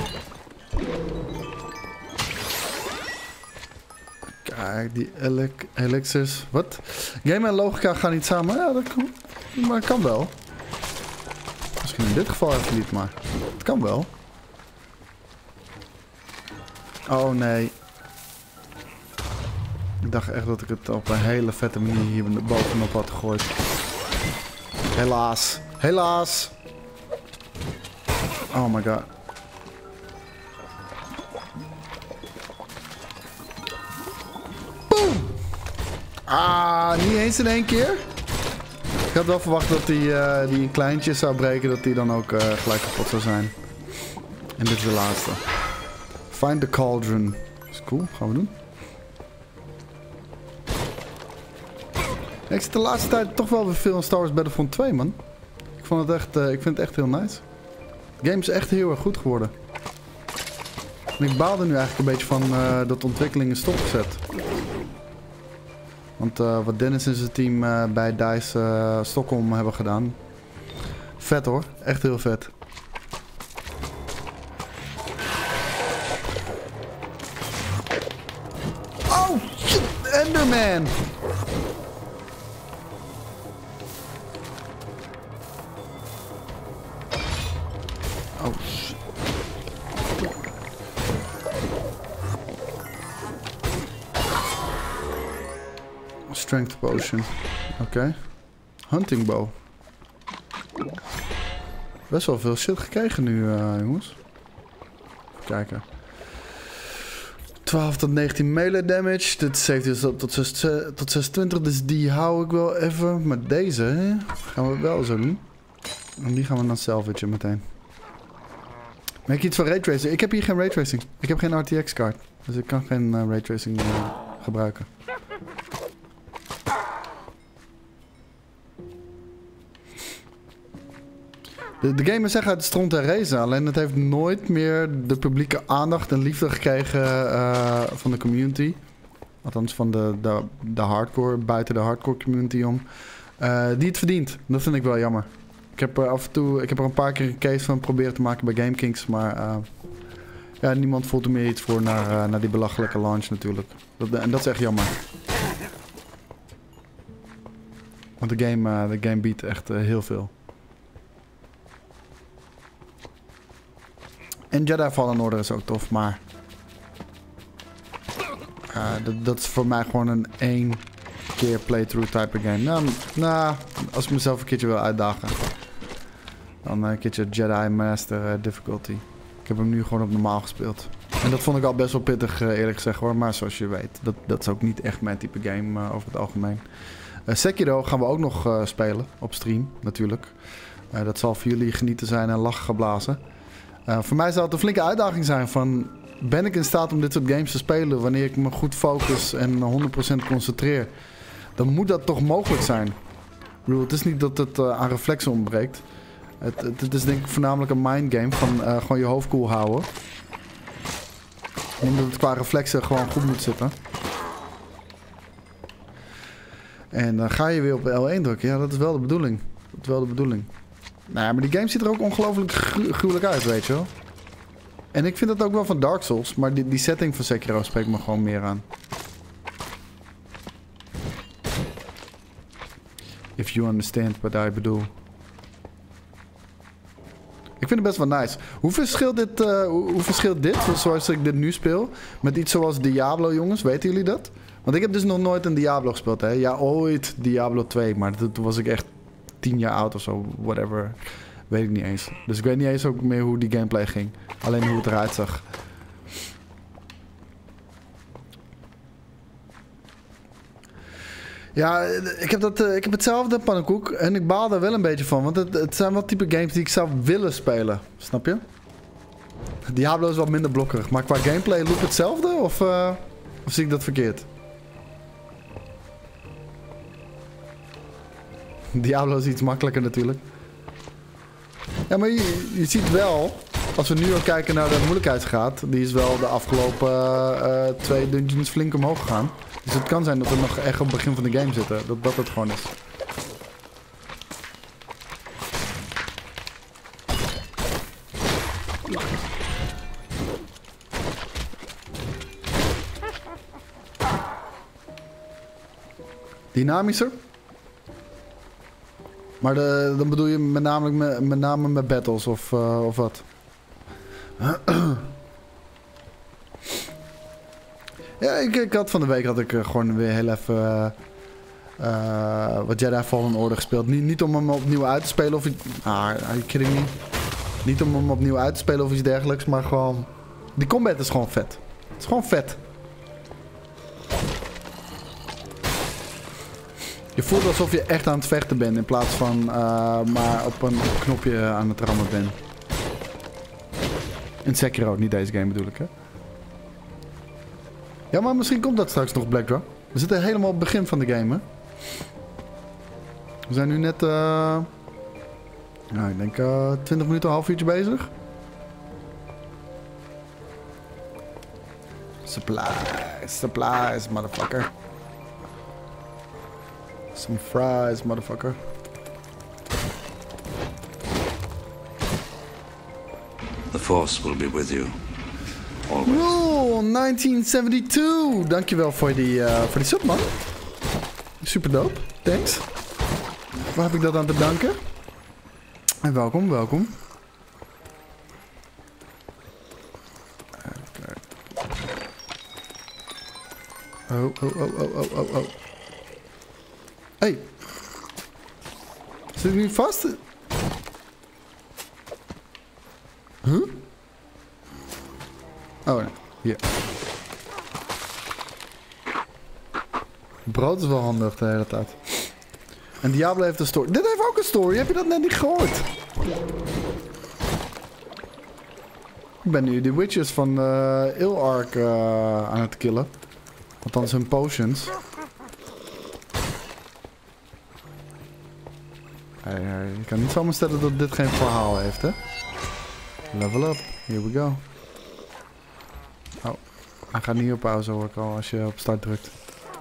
Kijk, die elixirs. Wat? Game en logica gaan niet samen. Ja, dat kan, maar kan wel. Misschien in dit geval even niet, maar het kan wel. Oh nee. Ik dacht echt dat ik het op een hele vette manier hier bovenop had gegooid. Helaas. Helaas. Oh my god. Boom! Ah, niet eens in één keer. Ik had wel verwacht dat die, uh, die een kleintje zou breken, dat die dan ook uh, gelijk kapot zou zijn. En dit is de laatste. Find the cauldron. Dat is cool, gaan we doen. Ik zit de laatste tijd toch wel weer veel in Star Wars Battlefront twee, man. Ik, vond het echt, uh, ik vind het echt heel nice. De game is echt heel erg goed geworden. En ik baal er nu eigenlijk een beetje van uh, dat de ontwikkeling is stopgezet. Want uh, wat Dennis en zijn team uh, bij DICE uh, Stockholm hebben gedaan. Vet hoor, echt heel vet. Oh shit, Enderman! Oh shit. Strength potion. Oké. Okay. Hunting bow. Best wel veel shit gekregen nu, uh, jongens. Even kijken. twaalf tot negentien melee damage. Dit heeft dus tot, zes, tot zesentwintig, dus die hou ik wel even. Maar deze hè, gaan we wel zo doen. En die gaan we dan salvagen meteen. Maak iets van raytracing. Ik heb hier geen raytracing. Ik heb geen R T X kaart. Dus ik kan geen uh, raytracing uh, gebruiken. De, de game is echt uit de stront en razen. Alleen het heeft nooit meer de publieke aandacht en liefde gekregen uh, van de community. Althans van de, de, de hardcore, buiten de hardcore community om. Uh, die het verdient. Dat vind ik wel jammer. Ik heb er af en toe, ik heb er een paar keer een case van proberen te maken bij GameKings. Maar uh, ja, niemand voelt er meer iets voor naar, uh, naar die belachelijke launch natuurlijk. Dat, en dat is echt jammer. Want de game, uh, de game biedt echt uh, heel veel. En Jedi Fallen Order is ook tof, maar... Uh, dat, dat is voor mij gewoon een één keer playthrough type game. Nou, nou, als ik mezelf een keertje wil uitdagen. Dan een keertje Jedi Master uh, Difficulty. Ik heb hem nu gewoon op normaal gespeeld. En dat vond ik al best wel pittig, uh, eerlijk gezegd hoor. Maar zoals je weet, dat, dat is ook niet echt mijn type game uh, over het algemeen. Uh, Sekiro gaan we ook nog uh, spelen, op stream natuurlijk. Uh, dat zal voor jullie genieten zijn en lachen geblazen. Uh, voor mij zou het een flinke uitdaging zijn van... Ben ik in staat om dit soort games te spelen wanneer ik me goed focus en honderd procent concentreer? Dan moet dat toch mogelijk zijn. Ik bedoel, het is niet dat het uh, aan reflexen ontbreekt. Het, het, het is denk ik voornamelijk een mindgame van uh, gewoon je hoofd koel houden. Ik denk dat het qua reflexen gewoon goed moet zitten. En dan ga je weer op L één drukken. Ja, dat is wel de bedoeling. Dat is wel de bedoeling. Nou ja, maar die game ziet er ook ongelooflijk gru gruwelijk uit, weet je wel. En ik vind het ook wel van Dark Souls, maar die, die setting van Sekiro spreekt me gewoon meer aan. If you understand what I bedoel. Ik vind het best wel nice. Hoe verschilt dit, uh, hoe, hoe verschilt dit, zoals ik dit nu speel, met iets zoals Diablo, jongens? Weten jullie dat? Want ik heb dus nog nooit een Diablo gespeeld, hè. Ja, ooit Diablo twee, maar toen was ik echt tien jaar oud of zo, whatever. Weet ik niet eens. Dus ik weet niet eens ook meer hoe die gameplay ging. Alleen hoe het eruit zag. Ja, ik heb, dat, uh, ik heb hetzelfde pannenkoek. En ik baal daar wel een beetje van. Want het, het zijn wel type games die ik zou willen spelen. Snap je? Diablo is wat minder blokkerig. Maar qua gameplay loopt hetzelfde? Of, uh, of zie ik dat verkeerd? Diablo is iets makkelijker natuurlijk. Ja, maar je, je ziet wel, als we nu al kijken naar de moeilijkheidsgraad, die is wel de afgelopen uh, twee dungeons flink omhoog gegaan. Dus het kan zijn dat we nog echt op het begin van de game zitten, dat dat het gewoon is. Dynamischer? Maar de, dan bedoel je met name met, met, name met battles of, uh, of wat? Ja, ik, ik had van de week had ik uh, gewoon weer heel even uh, uh, wat Jedi Fallen Order gespeeld. Niet, niet om hem opnieuw uit te spelen of iets... Ah, are you kidding me? Niet om hem opnieuw uit te spelen of iets dergelijks, maar gewoon... Die combat is gewoon vet. Het is gewoon vet. Je voelt alsof je echt aan het vechten bent in plaats van uh, maar op een knopje aan het rammen bent. In Sekiro, niet deze game bedoel ik, hè? Ja, maar misschien komt dat straks nog, Blackdraw. We zitten helemaal op het begin van de game, hè? We zijn nu net, uh... nou, ik denk uh, twintig minuten, een half uurtje bezig. Supplies, supplies, motherfucker. Some fries, motherfucker. The Force will be with you. Always. Rule negentien zevenentwintig. Dankjewel voor die, uh, voor die sub, man. Super dope. Thanks. Waar heb ik dat aan te danken? En welkom, welkom. Okay. Oh, oh, oh, oh, oh, oh, oh. Hey. Zit ik nu vast? Huh? Oh nee, hier. Brood is wel handig de hele tijd. En Diablo heeft een story. Dit heeft ook een story, heb je dat net niet gehoord? Ik ben nu de witches van uh, Ilark uh, aan het killen. Althans hun potions. Hey, hey, je kan niet zomaar stellen dat dit geen verhaal heeft, hè? Level up, here we go. Oh, hij gaat niet op pauze hoor ik al als je op start drukt.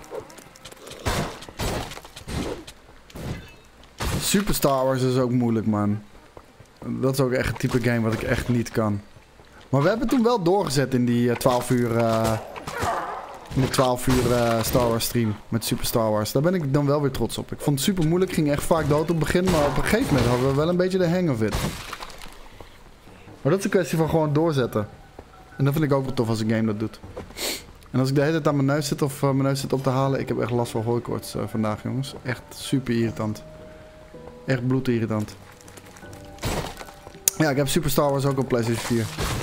Super Star Wars is ook moeilijk, man. Dat is ook echt een type game wat ik echt niet kan. Maar we hebben toen wel doorgezet in die uh, twaalf uur... Uh, in de twaalf uur uh, Star Wars stream met Super Star Wars. Daar ben ik dan wel weer trots op. Ik vond het super moeilijk, ging echt vaak dood op het begin, maar op een gegeven moment hadden we wel een beetje de hang of it. Maar dat is een kwestie van gewoon doorzetten. En dat vind ik ook wel tof als een game dat doet. En als ik de hele tijd aan mijn neus zit of uh, mijn neus zit op te halen, ik heb echt last van hooikoorts uh, vandaag, jongens. Echt super irritant. Echt bloedirritant. Ja, ik heb Super Star Wars ook op PlayStation vier.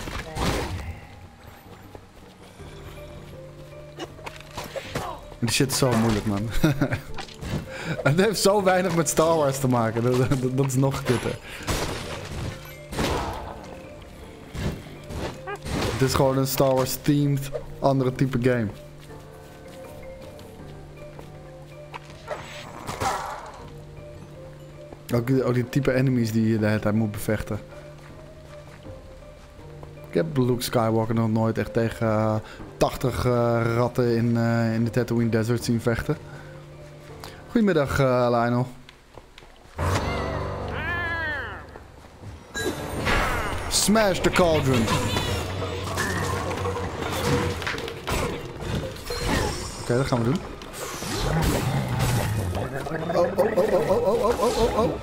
Die shit is zo moeilijk, man. Het heeft zo weinig met Star Wars te maken. Dat, dat, dat is nog kutter. Het is gewoon een Star Wars themed andere type game. Ook, ook die type enemies die je de hele tijd moet bevechten. Ik heb Luke Skywalker nog nooit echt tegen uh, tachtig uh, ratten in, uh, in de Tatooine Desert zien vechten. Goedemiddag, uh, Lionel. Smash the cauldron. Oké, okay, dat gaan we doen. Oh, oh, oh, oh, oh, oh, oh, oh, oh.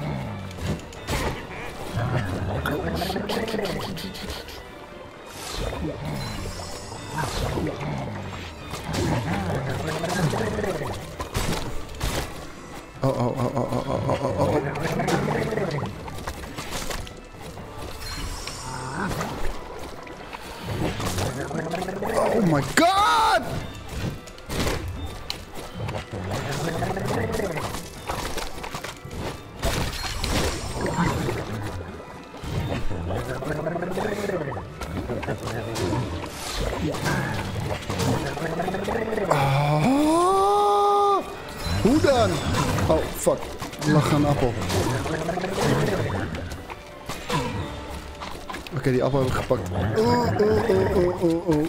Oh, oh, oh, oh, oh, oh, oh, oh, oh. Oh my god! Oh, hoe dan? Oh, fuck. Er lag een appel. Oké, okay, die appel heb ik gepakt. Oh, oh, oh, oh, oh, oh.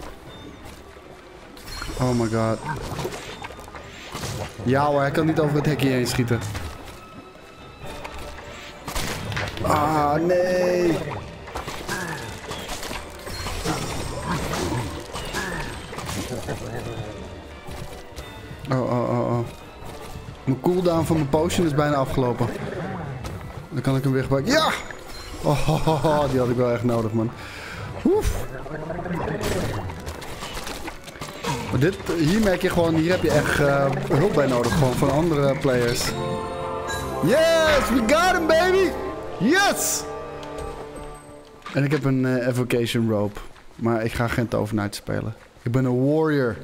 Oh my god. Ja hoor, hij kan niet over het hekje heen schieten. Ah, nee. Oh, oh, oh, oh. Mijn cooldown van mijn potion is bijna afgelopen. Dan kan ik hem weer gebruiken. Ja! Oh, oh, oh, oh, die had ik wel echt nodig, man. Oef. Maar dit, hier merk je gewoon, hier heb je echt uh, hulp bij nodig gewoon van andere players. Yes, we got him baby! Yes! En ik heb een uh, evocation rope. Maar ik ga geen tovenaar spelen. Ik ben een warrior.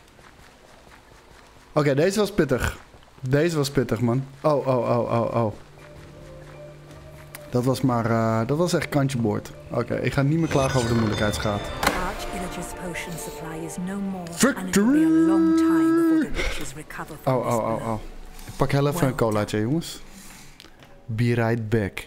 Oké, okay, deze was pittig. Deze was pittig, man. Oh, oh, oh, oh, oh. Dat was maar... Uh, dat was echt kantje boord. Oké, okay, ik ga niet meer klagen over de moeilijkheidsgraad. Victory! Oh, oh, oh, oh. Ik pak heel even een colaatje, jongens. Be right back.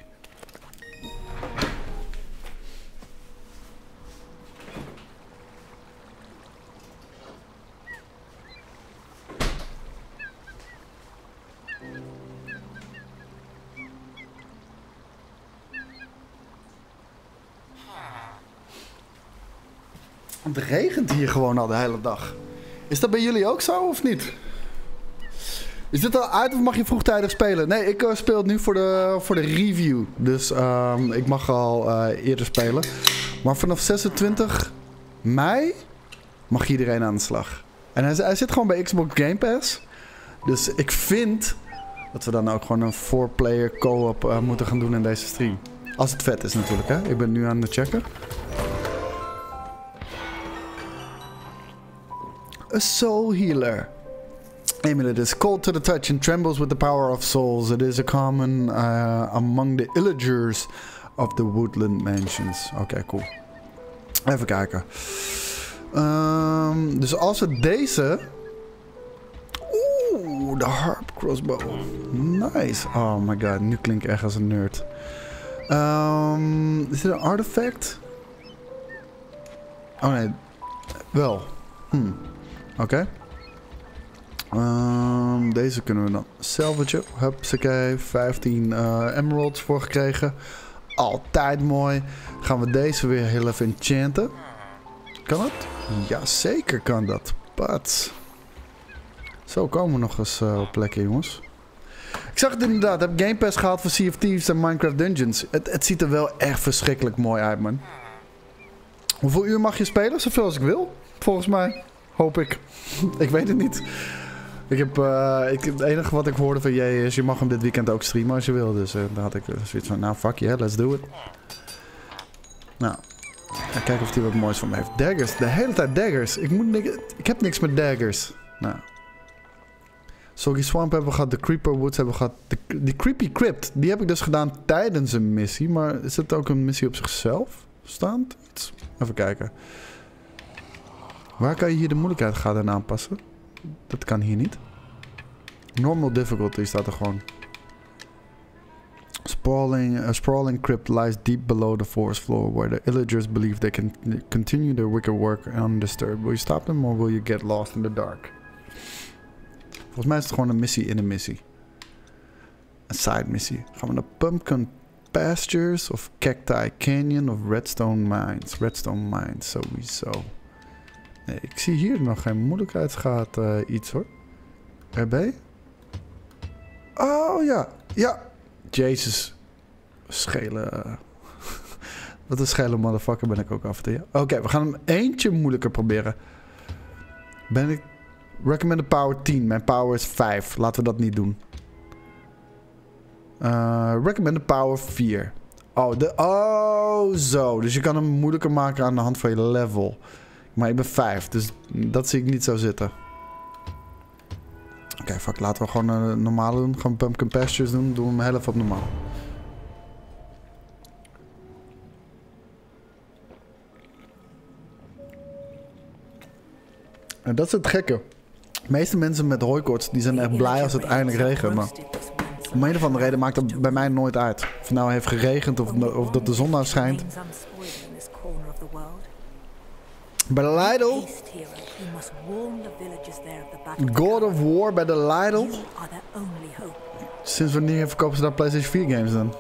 Het regent hier gewoon al de hele dag. Is dat bij jullie ook zo of niet? Is dit al uit of mag je vroegtijdig spelen? Nee, ik uh, speel het nu voor de, voor de review. Dus um, ik mag al uh, eerder spelen. Maar vanaf zesentwintig mei mag iedereen aan de slag. En hij, hij zit gewoon bij Xbox Game Pass. Dus ik vind dat we dan ook gewoon een four player co-op uh, moeten gaan doen in deze stream. Als het vet is natuurlijk, hè. Ik ben nu aan het checken. A soul healer. Amen, it is cold to the touch and trembles with the power of souls. It is a common uh, among the illagers of the woodland mansions. Oké, okay, cool. Even kijken. Um, dus als we deze... Oeh, de harp crossbow. Nice. Oh my god, nu klink ik echt als een nerd. Um, is dit een artefact? Oh nee, wel. Hmm. Oké. Okay. Um, deze kunnen we dan salvagen. Hupsakee, vijftien uh, emeralds voor gekregen. Altijd mooi. Gaan we deze weer heel even enchanten. Kan dat? Jazeker kan dat. Pats. Zo komen we nog eens uh, op plekken, jongens. Ik zag het inderdaad. Ik heb Game Pass gehaald voor Sea of Thieves en Minecraft Dungeons. Het, het ziet er wel echt verschrikkelijk mooi uit, man. Hoeveel uur mag je spelen? Zoveel als ik wil. Volgens mij. Hoop ik. Ik weet het niet. Ik heb, uh, ik, het enige wat ik hoorde van jij is, je mag hem dit weekend ook streamen als je wil. Dus uh, daar had ik uh, zoiets van, nou fuck yeah, let's do it. Nou, ga kijken of hij wat moois van me heeft. Daggers, de hele tijd daggers. Ik, moet niks, ik heb niks met daggers. Nou. Soggy Swamp hebben we gehad, de Creeper Woods hebben we gehad. De, die Creepy Crypt, die heb ik dus gedaan tijdens een missie. Maar is het ook een missie op zichzelf staand? Iets? Even kijken. Waar kan je hier de moeilijkheidsgraad aan aanpassen? Dat kan hier niet. Normal difficulty staat er gewoon. Sprawling, a sprawling crypt lies deep below the forest floor, where the illagers believe they can continue their wicked work undisturbed. Will you stop them or will you get lost in the dark? Volgens mij is het gewoon een missie in een missie. Een side missie. Gaan we naar Pumpkin Pastures of Cacti Canyon of Redstone Mines? Redstone Mines, sowieso. Nee, ik zie hier nog geen moeilijkheidsgraad uh, iets hoor. R B? Oh ja, ja. Jezus. Schelen. Wat een schele motherfucker ben ik ook af en toe. Oké, okay, we gaan hem eentje moeilijker proberen. Ben ik... Recommended power tien. Mijn power is vijf. Laten we dat niet doen. Uh, recommended power vier. Oh, de, oh, zo. Dus je kan hem moeilijker maken aan de hand van je level. Maar ik ben vijf, dus dat zie ik niet zo zitten. Oké, okay, fuck. Laten we gewoon een uh, normale doen. Gewoon Pumpkin Pastures doen. Doen we hem heel even op normaal. En dat is het gekke. De meeste mensen met hooikoorts die zijn echt blij als het eindelijk regent. Maar om een of andere reden maakt dat bij mij nooit uit. Of het nou heeft geregend of, of dat de zon nou schijnt. Bij de Lidl. God of War bij de Lidl. Sinds wanneer verkopen ze daar PlayStation vier games dan?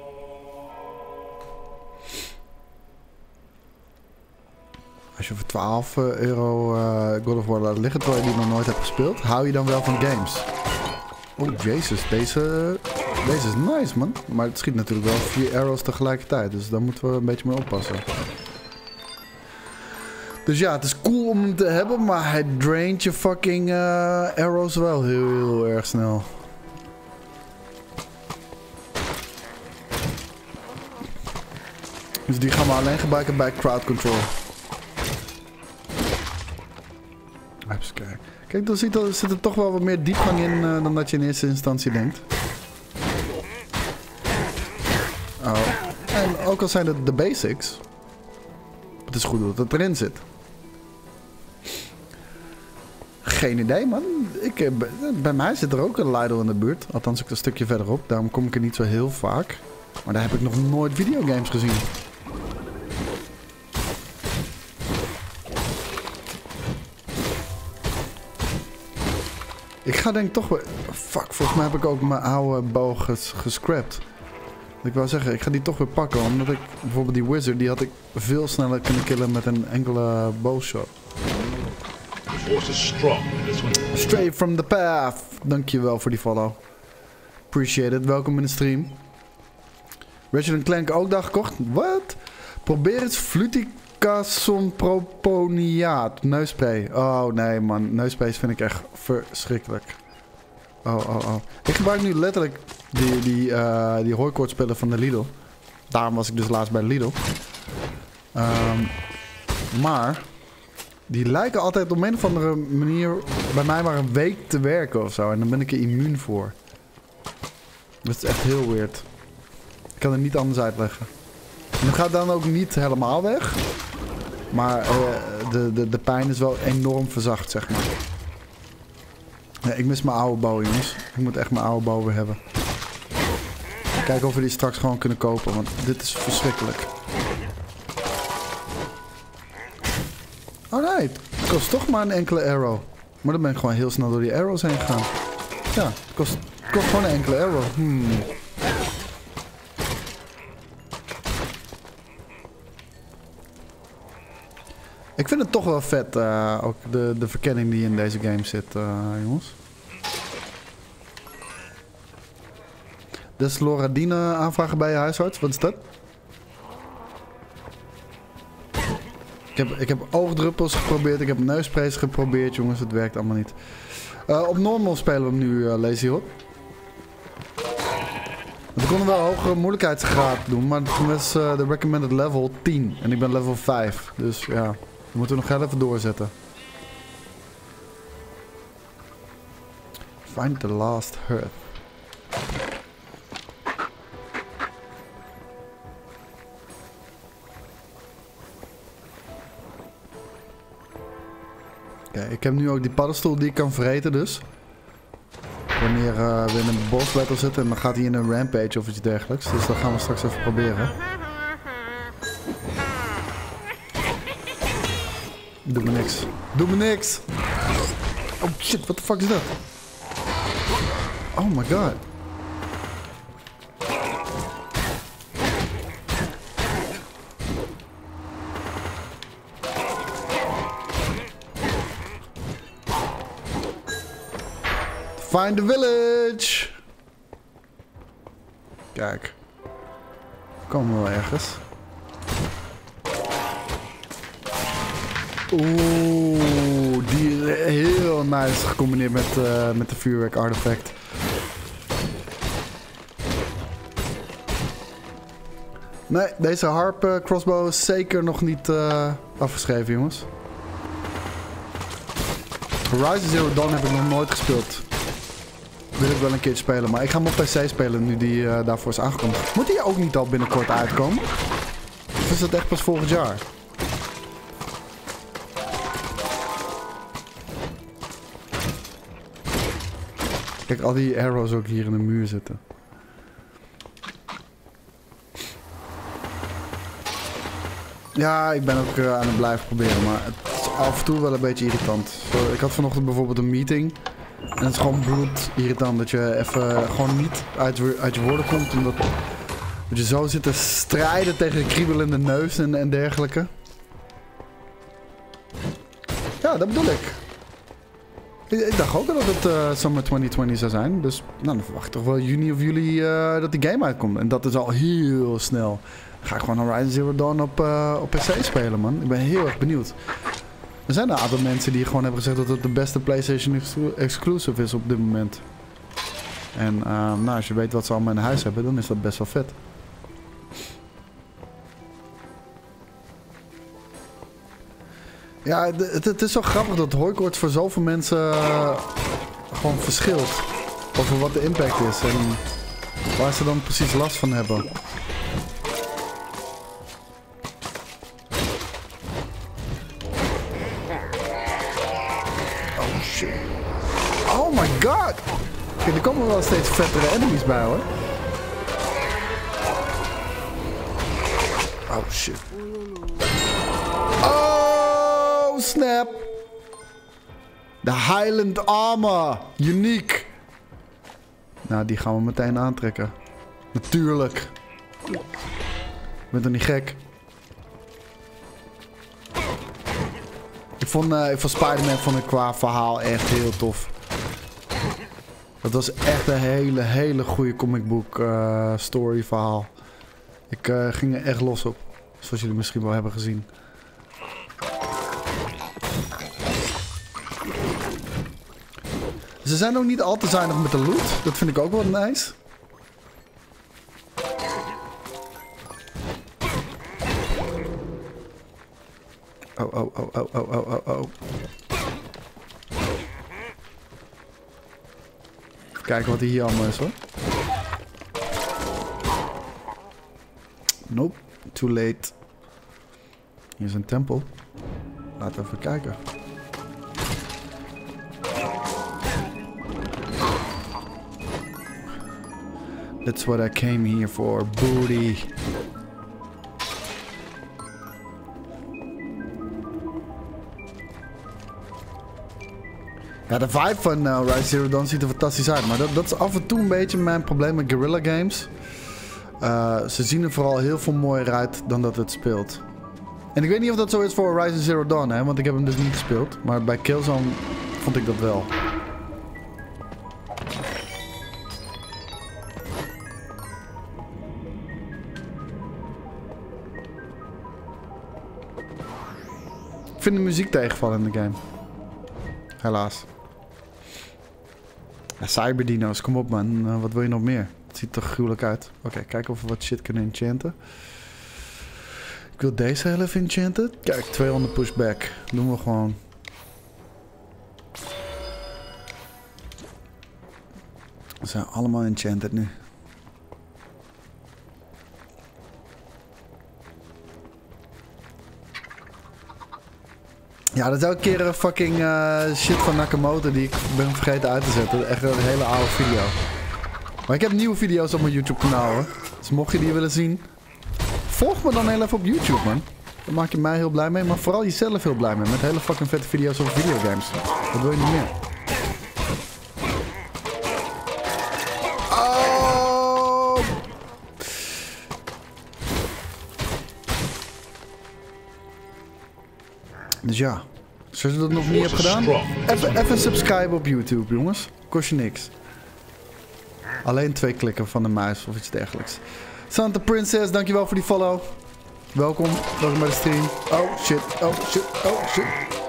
Als je voor twaalf euro uh, God of War laat liggen terwijl je die nog nooit hebt gespeeld, hou je dan wel van games. Oh jezus, deze, deze is nice man. Maar het schiet natuurlijk wel vier arrows tegelijkertijd, dus daar moeten we een beetje mee oppassen. Dus ja, het is cool om hem te hebben, maar hij draint je fucking uh, arrows wel heel, heel erg snel. Dus die gaan we alleen gebruiken bij crowd control. Even kijken. Kijk, dan zit er, zit er toch wel wat meer diepgang in uh, dan dat je in eerste instantie denkt. Oh. En ook al zijn het de basics. Het is goed dat het erin zit. Geen idee, man. Ik, bij mij zit er ook een Lidl in de buurt. Althans, ik een stukje verderop. Daarom kom ik er niet zo heel vaak. Maar daar heb ik nog nooit videogames gezien. Ik ga denk toch wel... Fuck, volgens mij heb ik ook mijn oude boog ges gescrapt. Ik wou zeggen, ik ga die toch weer pakken. Omdat ik bijvoorbeeld die wizard, die had ik veel sneller kunnen killen met een enkele bowshot. Stray from the path. Dankjewel voor die follow. Appreciate it. Welkom in de stream. Ratchet en Clank ook daar gekocht. Wat? Probeer eens Fluticasson proponiaat. Neusspray. Oh nee man. Neussprays vind ik echt verschrikkelijk. Oh, oh, oh. Ik gebruik nu letterlijk die, die, uh, die hooikoortspullen van de Lidl. Daarom was ik dus laatst bij de Lidl. Um, maar... Die lijken altijd op een of andere manier bij mij maar een week te werken of zo. En dan ben ik er immuun voor. Dat is echt heel weird. Ik kan het niet anders uitleggen. En het gaat dan ook niet helemaal weg. Maar uh, de, de, de pijn is wel enorm verzacht, zeg maar. Ja, ik mis mijn oude bow, jongens. Ik moet echt mijn oude bow weer hebben. Kijken of we die straks gewoon kunnen kopen, want dit is verschrikkelijk. Oh nee, het kost toch maar een enkele arrow. Maar dan ben ik gewoon heel snel door die arrows heen gegaan. Ja, het kost, het kost gewoon een enkele arrow. Hmm. Ik vind het toch wel vet, uh, ook de, de verkenning die in deze game zit, uh, jongens. Desloradine aanvragen bij je huisarts, wat is dat? Ik heb, ik heb oogdruppels geprobeerd, ik heb neussprays geprobeerd, jongens, het werkt allemaal niet. Uh, op normal spelen we hem nu, uh, Lazy Hot. We konden wel een hogere moeilijkheidsgraad doen, maar toen was uh, de recommended level tien en ik ben level vijf. Dus ja, we moeten nog heel even doorzetten. Find the last hearth. Okay, ik heb nu ook die paddenstoel die ik kan vreten dus. Wanneer uh, we in een boss battle zitten en dan gaat hij in een rampage of iets dergelijks. Dus dat gaan we straks even proberen. Doe me niks. Doe me niks! Oh shit, what the fuck is dat? Oh my god. Find the village! Kijk. Komen we wel ergens. Oeh, die heel nice gecombineerd met, uh, met de vuurwerk artefact. Nee, deze harp uh, crossbow is zeker nog niet uh, afgeschreven, jongens. Horizon Zero Dawn heb ik nog nooit gespeeld. Wil ik wel een keer spelen, maar ik ga hem op P C spelen nu die uh, daarvoor is aangekomen. Moet die ook niet al binnenkort uitkomen? Of is dat echt pas volgend jaar? Kijk, al die arrows ook hier in de muur zitten. Ja, ik ben ook uh, aan het blijven proberen, maar het is af en toe wel een beetje irritant. Zo, ik had vanochtend bijvoorbeeld een meeting. En het is gewoon bloed irritant dat je even gewoon niet uit, uit je woorden komt. Omdat dat je zo zit te strijden tegen de kriebelende neus en, en dergelijke. Ja, dat bedoel ik. Ik, ik dacht ook al dat het uh, Summer twintig twintig zou zijn. Dus nou, dan verwacht ik toch wel juni of juli uh, dat die game uitkomt. En dat is al heel snel. Ga ik gewoon Horizon Zero Dawn op, uh, op P C spelen, man. Ik ben heel erg benieuwd. Er zijn een aantal mensen die gewoon hebben gezegd dat het de beste PlayStation exclusive is op dit moment. En uh, nou, als je weet wat ze allemaal in huis hebben, dan is dat best wel vet. Ja, het, het is zo grappig dat Hooikoorts voor zoveel mensen uh, gewoon verschilt. Over wat de impact is en waar ze dan precies last van hebben. Oh shit. Oh my god! Kijk, er komen wel steeds vettere enemies bij, hoor. Oh shit. Oh snap! De Highland Armor. Uniek. Nou, die gaan we meteen aantrekken. Natuurlijk. Ik ben toch niet gek? Ik vond, uh, ik vond Spider-Man vond ik qua verhaal echt heel tof. Dat was echt een hele, hele goede comic book uh, story verhaal. Ik uh, ging er echt los op. Zoals jullie misschien wel hebben gezien. Ze zijn ook niet al te zuinig met de loot. Dat vind ik ook wel nice. Oh, oh, oh, oh, oh, oh, oh, oh. Even kijken wat er hier allemaal is, hoor. Nope, too late. Hier is een tempel. Laten we even kijken. That's what I came here for, booty. Ja, de vibe van uh, Horizon Zero Dawn ziet er fantastisch uit. Maar dat, dat is af en toe een beetje mijn probleem met Guerrilla Games. Uh, ze zien er vooral heel veel mooier uit dan dat het speelt. En ik weet niet of dat zo is voor Horizon Zero Dawn, hè, want ik heb hem dus niet gespeeld. Maar bij Killzone vond ik dat wel. Ik vind de muziek tegenvallen in de game. Helaas. Ja, Cyberdino's, kom op man. Uh, wat wil je nog meer? Het ziet er gruwelijk uit. Oké, okay, kijken of we wat shit kunnen enchanten. Ik wil deze heel even enchanten. Kijk, tweehonderd pushback. Doen we gewoon. Ze zijn allemaal enchanted nu. Ja, dat is elke keer een fucking uh, shit van Nakamoto die ik ben vergeten uit te zetten. Echt een hele oude video. Maar ik heb nieuwe video's op mijn YouTube kanaal, hoor. Dus mocht je die willen zien, volg me dan heel even op YouTube, man. Daar maak je mij heel blij mee, maar vooral jezelf heel blij mee. Met hele fucking vette video's over videogames. Wat wil je niet meer? Oh! Dus ja, als je dat nog niet hebt gedaan, even, even subscribe op YouTube, jongens. Kost je niks. Alleen twee klikken van de muis of iets dergelijks. Santa Princess, dankjewel voor die follow. Welkom, welkom bij de stream. Oh shit, oh shit, oh shit.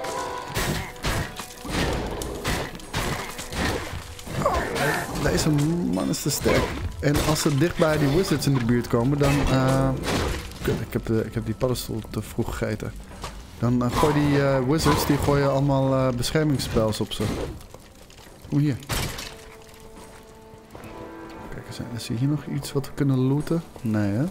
Oh, deze man is te sterk. En als ze dicht bij die wizards in de buurt komen, dan... Uh... Kut, ik heb, de, ik heb die paddenstoel te vroeg gegeten. Dan uh, gooi die uh, wizards, die gooien allemaal uh, beschermingsspels op ze. Kom hier. Kijk, is, is er hier nog iets wat we kunnen looten? Nee, hè?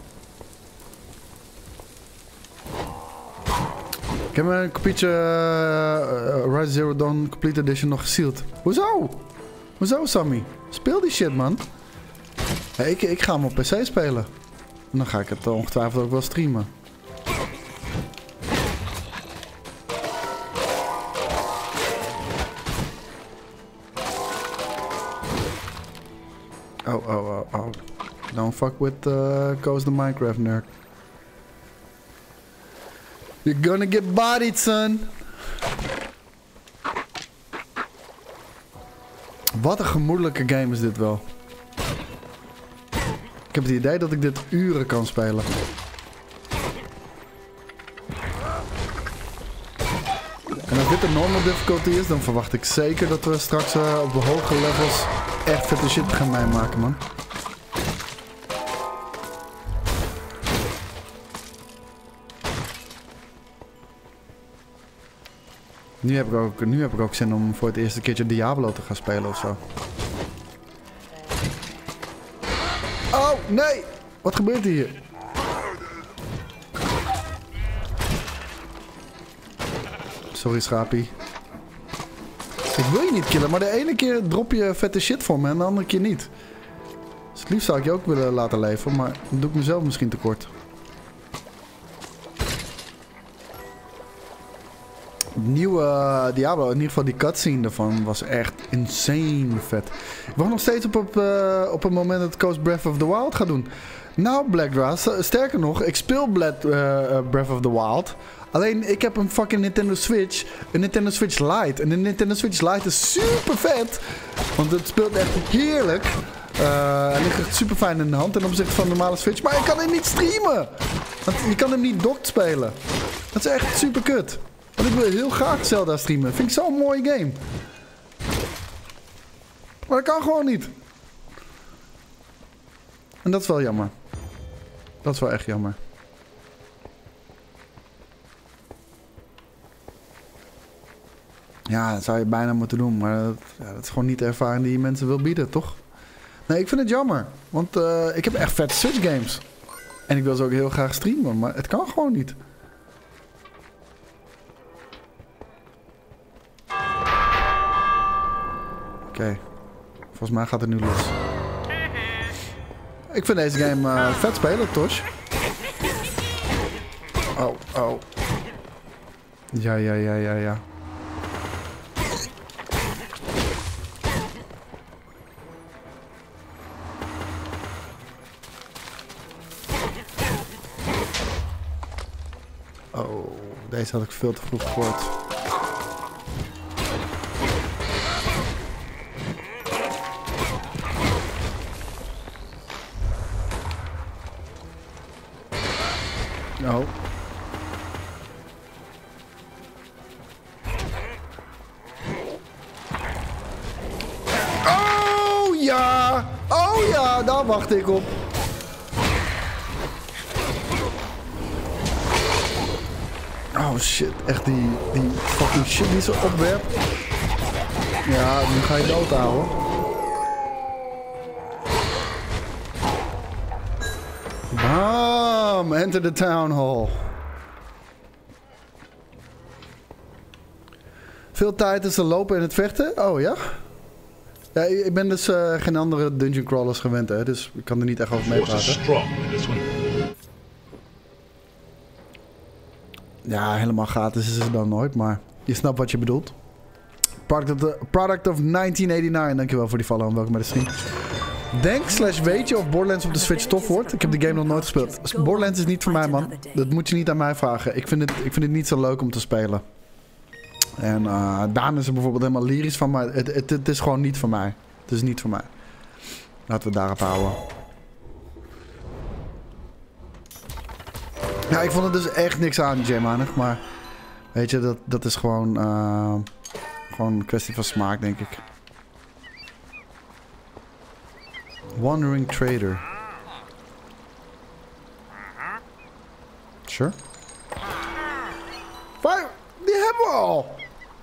Ik heb een kopietje uh, Horizon Zero Dawn Complete Edition nog gesealed. Hoezo? Hoezo, Sammy? Speel die shit, man. Hey, ik, ik ga hem op P C spelen. En dan ga ik het ongetwijfeld ook wel streamen. Oh, oh, oh, oh. Don't fuck with uh, Koos the Minecraft nerd. You're gonna get bodied, son. Wat een gemoedelijke game is dit wel. Ik heb het idee dat ik dit uren kan spelen. als dit de normal difficulty is, dan verwacht ik zeker dat we straks uh, op de hoge levels echt vette shit gaan meemaken, man. Nu heb, ik ook, nu heb ik ook zin om voor het eerste keertje Diablo te gaan spelen of zo. Oh, nee! Wat gebeurt hier? Sorry, schapie. Ik wil je niet killen, maar de ene keer drop je vette shit voor me en de andere keer niet. Dus het liefst zou ik je ook willen laten leven, maar dan doe ik mezelf misschien tekort. Nieuwe uh, Diablo, in ieder geval die cutscene ervan was echt insane vet. Ik wacht nog steeds op, op, uh, op het moment dat Coast Breath of the Wild gaat doen. Nou, Blackdra, sterker nog, ik speel Blad, uh, Breath of the Wild. Alleen, ik heb een fucking Nintendo Switch. Een Nintendo Switch Lite. En de Nintendo Switch Lite is super vet. Want het speelt echt heerlijk. Uh, hij ligt echt super fijn in de hand ten opzichte van de normale Switch. Maar ik kan hem niet streamen. Want je kan hem niet docked spelen. Dat is echt super kut. Want ik wil heel graag Zelda streamen. Vind ik zo'n mooie game. Maar dat kan gewoon niet. En dat is wel jammer. Dat is wel echt jammer. Ja, dat zou je bijna moeten doen. Maar dat, ja, dat is gewoon niet de ervaring die je mensen wil bieden, toch? Nee, ik vind het jammer. Want uh, ik heb echt vette Switch games. En ik wil ze ook heel graag streamen. Maar het kan gewoon niet. Oké. Okay. Volgens mij gaat het nu los. Ik vind deze game uh, vet spelen, Tosh. Oh, oh. Ja, ja, ja, ja, ja. Oh, deze had ik veel te vroeg gehoord. Oh. Oh ja! Oh ja, daar wacht ik op. Oh shit, echt die, die fucking shit die ze opwerpt. Ja, nu ga je dood houden. Bam! Enter the town hall. Veel tijd is te lopen en het vechten? Oh ja? Ja, ik ben dus uh, geen andere dungeon crawlers gewend, hè, dus ik kan er niet echt over meepraten. Ja, helemaal gratis is het dan nooit, maar je snapt wat je bedoelt. Product of, product of negentien negenennegentig, dankjewel voor die follow en welkom bij de stream. Denk slash weet je of Borderlands op de Switch tof wordt? Ik heb de game nog nooit gespeeld. Borderlands is niet voor mij, man. Dat moet je niet aan mij vragen. Ik vind het, ik vind het niet zo leuk om te spelen. En uh, Daan is er bijvoorbeeld helemaal lyrisch van, maar het, het, het is gewoon niet voor mij. Het is niet voor mij. Laten we het daarop houden. Ja, ik vond het dus echt niks aan, J-manig, maar weet je, dat, dat is gewoon, uh, gewoon een kwestie van smaak, denk ik. Wandering Trader. Sure. Vijf, die hebben we al.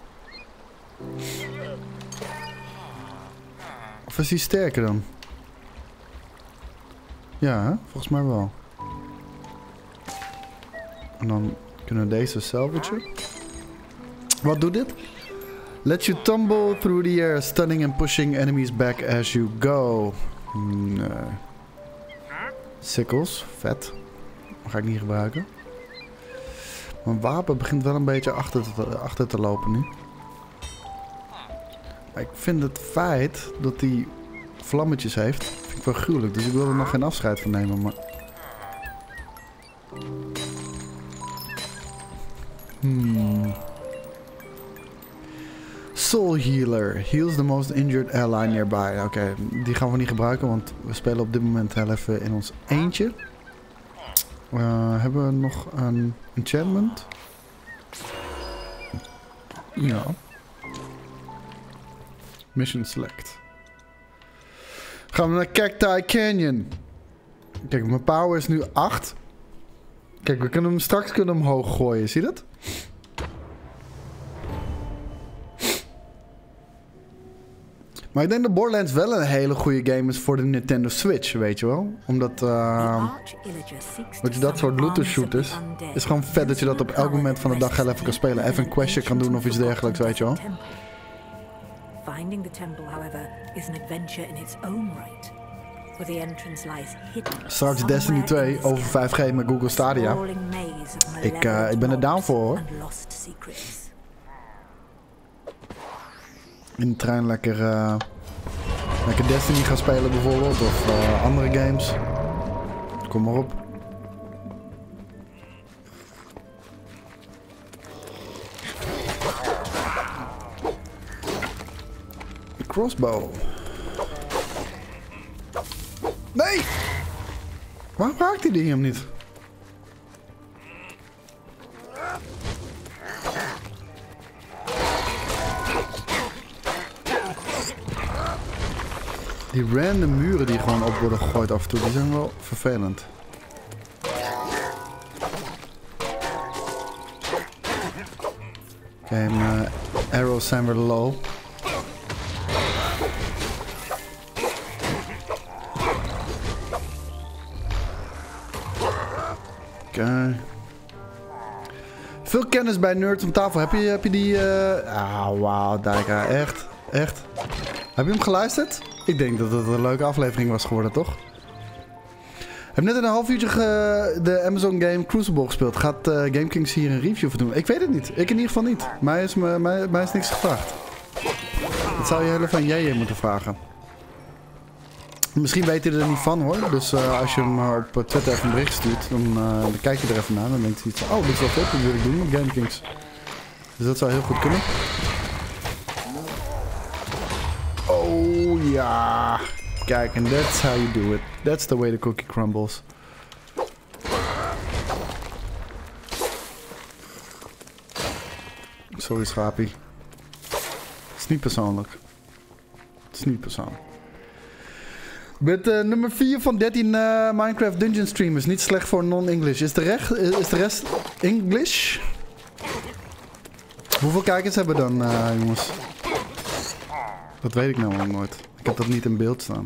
Of is die sterker dan? Ja, hè? Volgens mij wel. En dan kunnen we deze salvagen. Wat doet dit? Let you tumble through the air, stunning and pushing enemies back as you go. Nee. Sickles, vet. Dat ga ik niet gebruiken. Mijn wapen begint wel een beetje achter te, achter te lopen nu. Maar ik vind het feit dat hij vlammetjes heeft, vind ik wel gruwelijk. Dus ik wil er nog geen afscheid van nemen, maar... Hmm. Soul Healer. Heals the most injured ally nearby. Oké, okay, die gaan we niet gebruiken, want we spelen op dit moment heel even in ons eentje. Uh, hebben we nog een enchantment? Ja. Mission select. Gaan we naar Cacti Canyon. Kijk, mijn power is nu acht. Kijk, we kunnen hem straks kunnen hem omhoog gooien. Zie je dat? Maar ik denk dat Borderlands wel een hele goede game is voor de Nintendo Switch, weet je wel? Omdat, uh, weet je, dat soort looter shooters is gewoon vet dat je dat op elk moment van de dag heel even kan spelen. Even een questje kan doen of iets dergelijks, weet je wel? Finding the temple, however, is an adventure in its own right. For the entrance lies hidden. Straks Destiny twee over vijf G met Google Stadia. Ik, uh, ik ben er down voor, hoor. In de trein lekker, uh, lekker Destiny gaan spelen bijvoorbeeld. Of uh, andere games. Kom maar op. Crossbow. Nee! Waarom raakt hij die hem niet? Die random muren die gewoon op worden gegooid af en toe, die zijn wel vervelend. Oké, mijn arrows zijn weer low. Oké. Veel kennis bij Nerds om tafel. Heb je, heb je die... Uh... Ah, wauw, Daika. Echt? Echt? Heb je hem geluisterd? Ik denk dat het een leuke aflevering was geworden, toch? Ik heb net in een half uurtje ge... de Amazon game Crucible gespeeld. Gaat uh, GameKings hier een review voor doen? Ik weet het niet. Ik in ieder geval niet. Mij is, me, mij, mij is niks gevraagd. Dat zou je heel van jij moeten vragen. Misschien weet hij er niet van, hoor. Dus uh, als je hem uh, op Twitter even een bericht stuurt, dan, uh, dan kijk je er even naar. Dan denkt hij iets van, oh, dit is wel vet, dat wil ik doen op GameKings. Dus dat zou heel goed kunnen. Oh ja. Kijk, and that's how you do it. That's the way the cookie crumbles. Sorry, schapie. Het is niet persoonlijk. Het is niet persoonlijk. Met uh, nummer vier van dertien uh, Minecraft Dungeon streamers. Niet slecht voor non-English. Is, is de rest English? Hoeveel kijkers hebben we dan, uh, jongens? Dat weet ik nou nog nooit. Ik heb dat niet in beeld staan.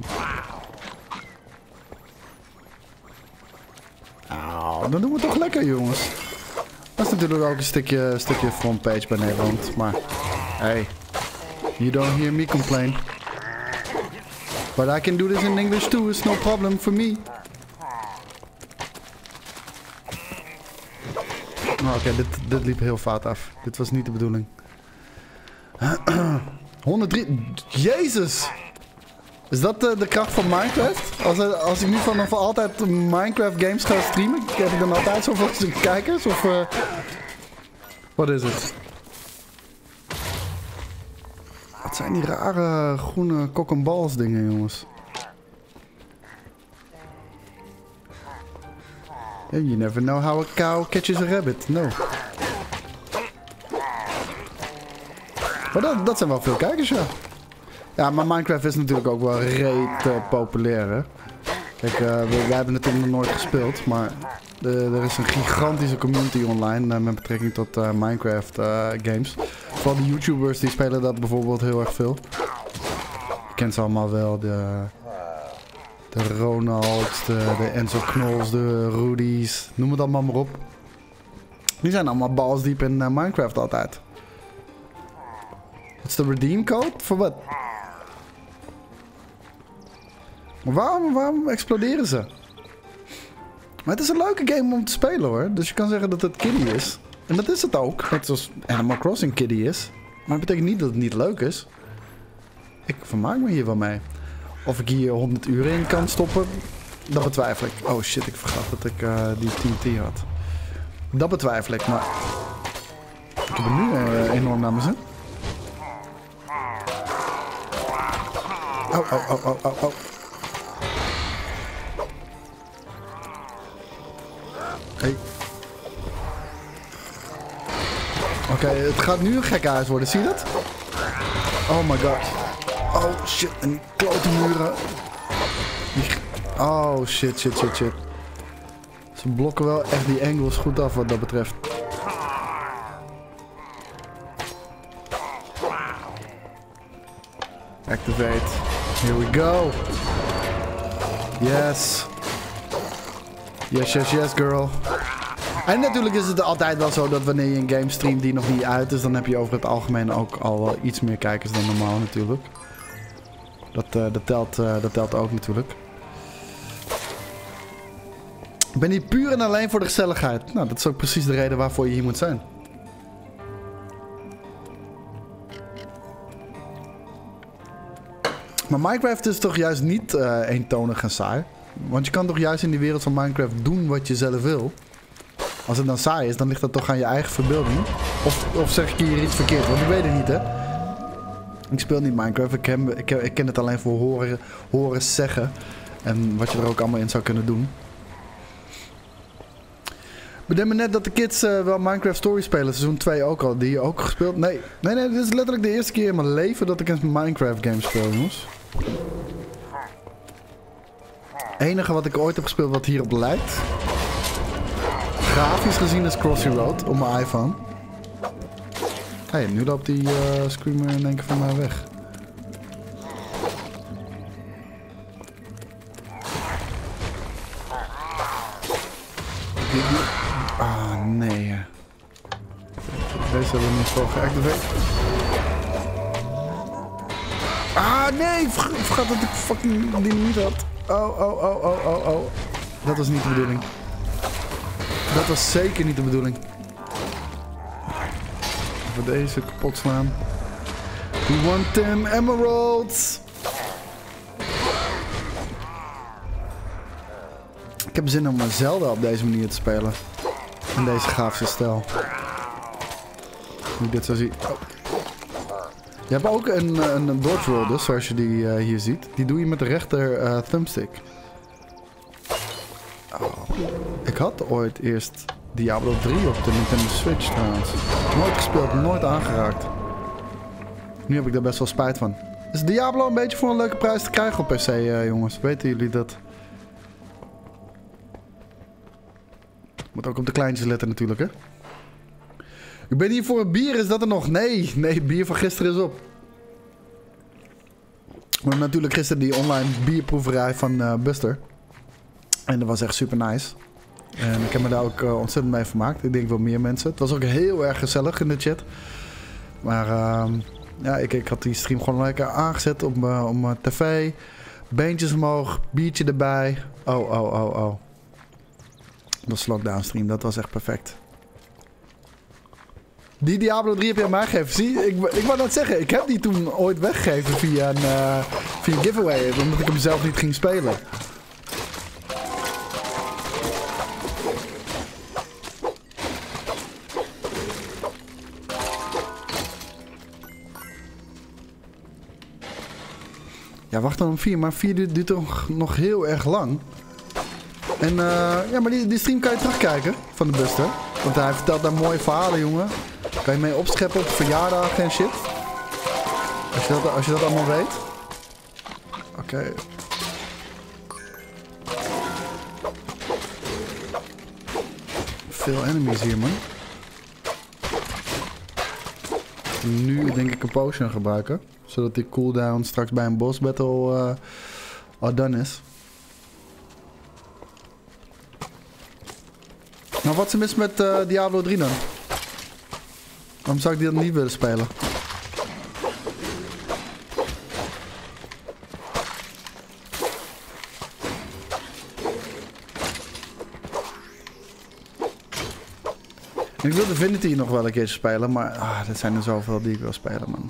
Nou, dan doen we het toch lekker, jongens. Dat is natuurlijk ook een stukje, stukje frontpage bij Nederland. Maar, hey, you don't hear me complain. But I can do this in English too, it's no problem for me. Oh, oké, okay, dit, dit liep heel fout af. Dit was niet de bedoeling. honderddrie... Jezus! Is dat de, de kracht van Minecraft? Als, als ik nu vanaf altijd Minecraft games ga streamen, heb ik dan altijd zoveel kijkers? Of... Uh, wat is het? Wat zijn die rare groene cock and balls dingen, jongens? Yeah, you never know how a cow catches a rabbit. No. Maar dat, dat zijn wel veel kijkers, ja. Ja, maar Minecraft is natuurlijk ook wel reet uh, populair, hè. Kijk, uh, we, wij hebben natuurlijk nog nooit gespeeld, maar de, er is een gigantische community online uh, met betrekking tot uh, Minecraft uh, games. Vooral de YouTubers die spelen dat bijvoorbeeld heel erg veel. Je kent ze allemaal wel, de, de Ronalds, de, de Enzo Knols, de Rudy's, noem het allemaal maar op. Die zijn allemaal balsdiep in uh, Minecraft altijd. Wat is de redeem code? Voor wat? Maar waarom, waarom exploderen ze? Maar het is een leuke game om te spelen, hoor. Dus je kan zeggen dat het kiddie is. En dat is het ook. Net zoals Animal Crossing kiddie is. Maar het betekent niet dat het niet leuk is. Ik vermaak me hier wel mee. Of ik hier honderd uur in kan stoppen, dat betwijfel ik. Oh shit, ik vergat dat ik uh, die T N T had. Dat betwijfel ik, maar... Ik heb het nu uh, enorm naar mijn zin. Oh, oh, oh, oh, oh, oh. Hey. Oké, okay, het gaat nu een gekke huis worden. Zie je dat? Oh my god. Oh shit. En die klote muren. Oh shit, shit, shit, shit. Ze blokken wel echt die angles goed af wat dat betreft. Activate. Here we go. Yes. Yes, yes, yes, girl. En natuurlijk is het altijd wel zo dat wanneer je een game streamt die nog niet uit is, dan heb je over het algemeen ook al wel iets meer kijkers dan normaal natuurlijk. Dat, uh, dat, telt, uh, dat telt ook natuurlijk. Ik ben hier puur en alleen voor de gezelligheid. Nou, dat is ook precies de reden waarvoor je hier moet zijn. Maar Minecraft is toch juist niet uh, eentonig en saai? Want je kan toch juist in die wereld van Minecraft doen wat je zelf wil? Als het dan saai is, dan ligt dat toch aan je eigen verbeelding? Of, of zeg ik hier iets verkeerd? Want ik weet het niet, hè? Ik speel niet Minecraft. Ik ken, ik, ik ken het alleen voor horen, horen zeggen. En wat je er ook allemaal in zou kunnen doen. Bedenk me net dat de kids uh, wel Minecraft Story spelen. Seizoen twee ook al. Die je ook gespeeld? Nee. Nee, nee. Dit is letterlijk de eerste keer in mijn leven dat ik een Minecraft game speel, jongens. Het enige wat ik ooit heb gespeeld wat hierop lijkt. Grafisch gezien is Crossy Road op mijn iPhone. Hé, hey, nu loopt die uh, screamer in één keer van mij weg. Die, die... Ah, nee. Deze hebben we niet voor geactiveerd. Ah, nee! Ik vergat dat ik fucking die niet had. Oh, oh, oh, oh, oh, oh. Dat was niet de bedoeling. Dat was zeker niet de bedoeling. Even deze kapot slaan. We want them emeralds. Ik heb zin om Zelda op deze manier te spelen. In deze grafische stijl. Nu dit zo zie. Oh. Je hebt ook een, een dodge roll dus, zoals je die uh, hier ziet. Die doe je met de rechter uh, thumbstick. Oh. Ik had ooit eerst Diablo drie op de Nintendo Switch trouwens. Nooit gespeeld, nooit aangeraakt. Nu heb ik daar best wel spijt van. Is Diablo een beetje voor een leuke prijs te krijgen op P C, uh, jongens? Weten jullie dat? Moet ook op de kleintjes letten natuurlijk, hè? Ik ben hier voor een bier, is dat er nog? Nee, nee, bier van gisteren is op. We hebben natuurlijk gisteren die online bierproeverij van uh, Buster. En dat was echt super nice. En ik heb me daar ook uh, ontzettend mee vermaakt. Ik denk wel meer mensen. Het was ook heel erg gezellig in de chat. Maar uh, ja, ik, ik had die stream gewoon lekker aangezet op mijn, op mijn tv. Beentjes omhoog, biertje erbij. Oh, oh, oh, oh. Dat was lockdown stream, dat was echt perfect. Die Diablo drie heb je aan mij gegeven. Zie, ik, ik wou net zeggen, ik heb die toen ooit weggegeven via een, uh, via een giveaway. Omdat ik hem zelf niet ging spelen. Ja, wacht dan op vier. Maar vier duurt, duurt toch nog heel erg lang. En uh, ja, maar die, die stream kan je terugkijken van de Buster. Want hij vertelt daar mooie verhalen, jongen. Kan je mee opscheppen op verjaardagen en shit. Als je dat, als je dat allemaal weet. Oké. Okay. Veel enemies hier, man. Nu denk ik een potion gebruiken. Zodat die cooldown straks bij een boss battle uh, al done is. Nou, wat is er mis met uh, Diablo drie dan? Waarom zou ik die dan niet willen spelen? Ik wil Divinity nog wel een keertje spelen, maar ah, er zijn er zoveel die ik wil spelen, man.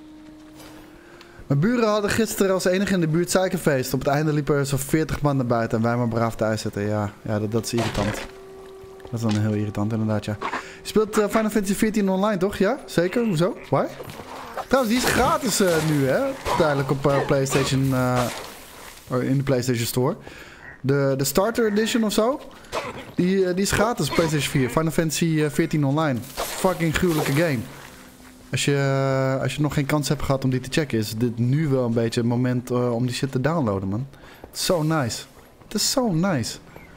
Mijn buren hadden gisteren als enige in de buurt suikerfeest. Op het einde liepen er zo'n veertig man naar buiten en wij maar braaf thuis zitten. Ja, ja dat, dat is irritant. Dat is dan heel irritant inderdaad, ja. Je speelt uh, Final Fantasy veertien online, toch? Ja, zeker. Hoezo? Why? Trouwens, die is gratis uh, nu, hè? Tijdelijk op uh, PlayStation... Uh, in de PlayStation Store. De, de Starter Edition of zo. Die, uh, die is gratis op PlayStation vier. Final Fantasy veertien online. fucking gruwelijke game. Als je, als je nog geen kans hebt gehad om die te checken, is dit nu wel een beetje het moment uh, om die shit te downloaden, man. Het is zo nice. Het is zo nice.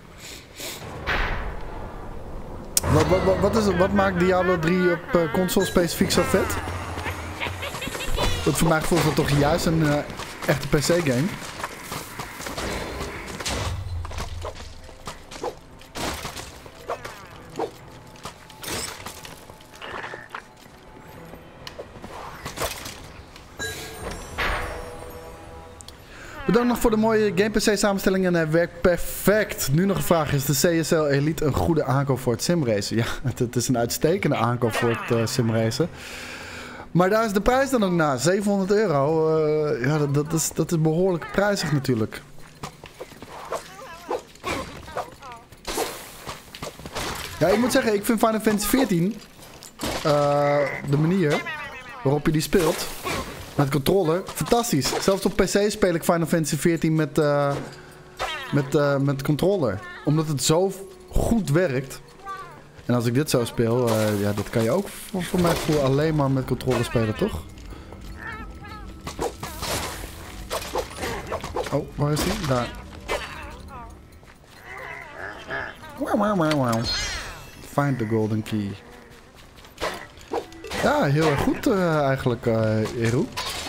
Wat, wat, wat, is het, wat maakt Diablo drie op uh, console specifiek zo vet? Dat voor mij gevoel dat toch juist een uh, echte P C-game. Bedankt nog voor de mooie Game P C samenstelling en hij werkt perfect. Nu nog een vraag, is de C S L Elite een goede aankoop voor het simracen? Ja, het, het is een uitstekende aankoop voor het uh, simracen. Maar daar is de prijs dan ook na, zevenhonderd euro. Uh, ja, dat, dat, is, dat is behoorlijk prijzig natuurlijk. Ja, ik moet zeggen, ik vind Final Fantasy veertien, uh, de manier waarop je die speelt, met controller, fantastisch. Zelfs op P C speel ik Final Fantasy veertien met, uh, met, uh, met controller. Omdat het zo goed werkt. En als ik dit zo speel, uh, ja, dat kan je ook voor, voor mijn gevoel alleen maar met controller spelen, toch? Oh, waar is hij? Daar. Wow, wow, wow, wow. Find the golden key. Ja, heel erg goed uh, eigenlijk, uh, Eru.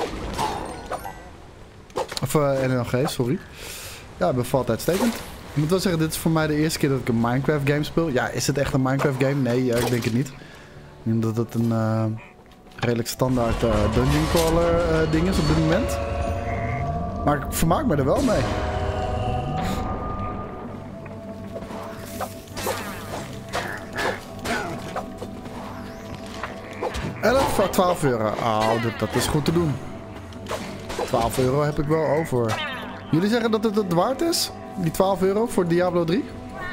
Of uh, N L G, sorry. Ja, bevalt uitstekend. Ik moet wel zeggen, dit is voor mij de eerste keer dat ik een Minecraft game speel. Ja, is het echt een Minecraft game? Nee, uh, ik denk het niet. Ik denk dat het een uh, redelijk standaard uh, dungeon crawler uh, ding is op dit moment. Maar ik vermaak me er wel mee. elf voor twaalf euro. Oh, dat, dat is goed te doen. twaalf euro heb ik wel over. Jullie zeggen dat het het waard is? Die twaalf euro voor Diablo drie?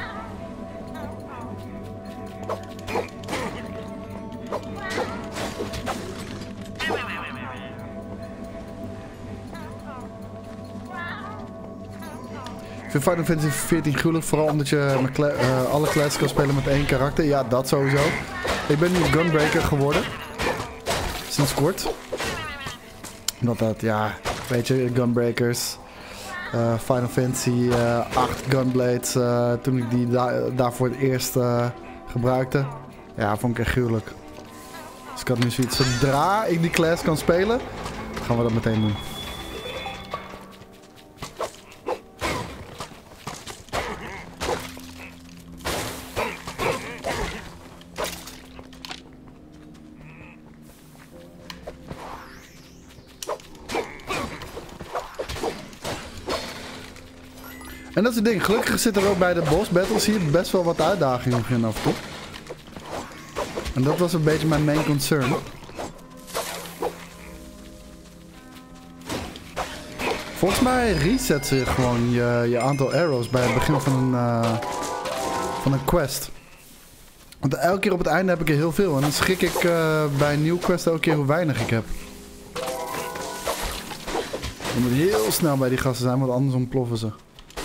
Ik vind Final Fantasy veertien gruwelijk, vooral omdat je met kla uh, alle classes kan spelen met één karakter. Ja, dat sowieso. Ik ben nu Gunbreaker geworden. Sinds kort. Omdat dat, ja, weet je, Gunbreakers. Uh, Final Fantasy uh, acht Gunblades. Uh, toen ik die da daar voor het eerst uh, gebruikte. Ja, vond ik echt gruwelijk. Dus ik had nu zoiets. Zodra ik die class kan spelen, gaan we dat meteen doen. En dat is het ding. Gelukkig zit er ook bij de boss battles hier best wel wat uitdagingen in af en toe. En dat was een beetje mijn main concern. Volgens mij reset ze gewoon je, je aantal arrows bij het begin van een, uh, van een quest. Want elke keer op het einde heb ik er heel veel. En dan schrik ik uh, bij een nieuwe quest elke keer hoe weinig ik heb. Je moet heel snel bij die gasten zijn, want anders ontploffen ze.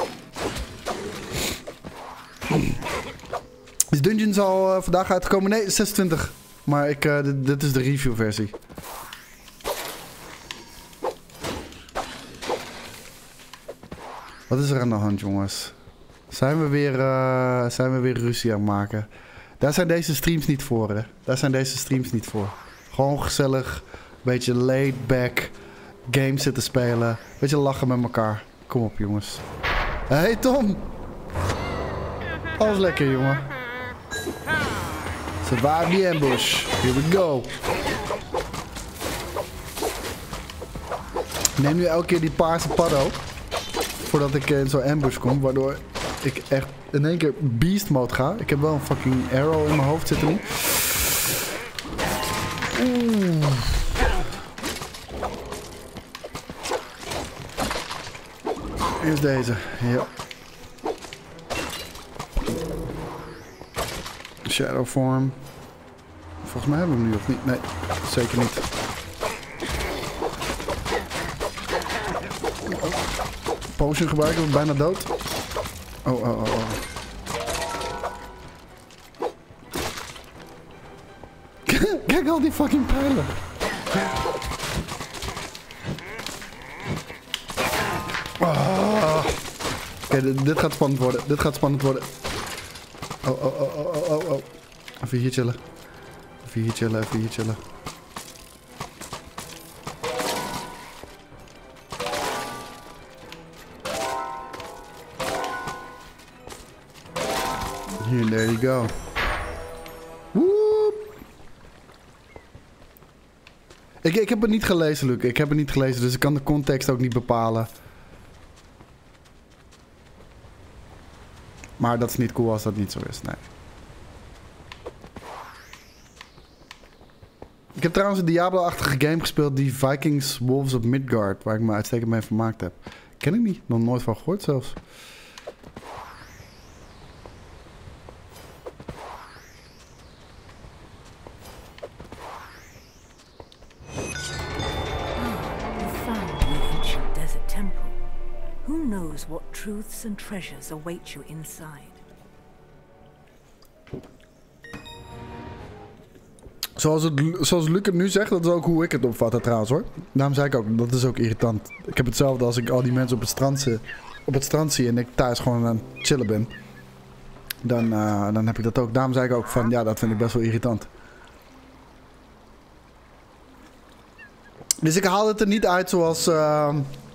Is Dungeons al uh, vandaag uitgekomen? Nee, zesentwintig. Maar ik, uh, dit, dit is de review versie. Wat is er aan de hand, jongens? Zijn we weer, uh, zijn we weer ruzie aan het maken? Daar zijn deze streams niet voor, hè? Daar zijn deze streams niet voor. Gewoon gezellig, een beetje laid back, games zitten spelen, een beetje lachen met elkaar. Kom op, jongens. Hey Tom! Alles lekker, jongen. Survive the ambush. Here we go. Ik neem nu elke keer die paarse paddo. Voordat ik in zo'n ambush kom. Waardoor ik echt in één keer beast mode ga. Ik heb wel een fucking arrow in mijn hoofd zitten nu. Oeh. Eerst deze. Ja. Shadow form. Volgens mij hebben we hem nu of niet? Nee, zeker niet. Potion gebruiken, we bijna dood. Oh, oh, oh, oh. Kijk al die fucking pijlen. Oh. Oké, okay, dit, dit gaat spannend worden. Dit gaat spannend worden. Oh, oh, oh, oh, oh, oh. Even hier chillen. Even hier chillen, even hier chillen. Here, there you go. Woep. Ik, ik heb het niet gelezen, Luc. Ik heb het niet gelezen, dus ik kan de context ook niet bepalen. Maar dat is niet cool als dat niet zo is, nee. Ik heb trouwens een Diablo-achtige game gespeeld, die Vikings Wolves of Midgard, waar ik me uitstekend mee vermaakt heb. Ken ik niet, nog nooit van gehoord zelfs. Who knows what truths and treasures await you inside? Zoals, het, zoals Luc het nu zegt, dat is ook hoe ik het opvat trouwens hoor. Daarom zei ik ook, dat is ook irritant. Ik heb hetzelfde als ik al die mensen op het strand, zie, op het strand zie en ik thuis gewoon aan het chillen ben. Dan, uh, dan heb ik dat ook. Daarom zei ik ook van, ja, dat vind ik best wel irritant. Dus ik haal het er niet uit zoals... Uh,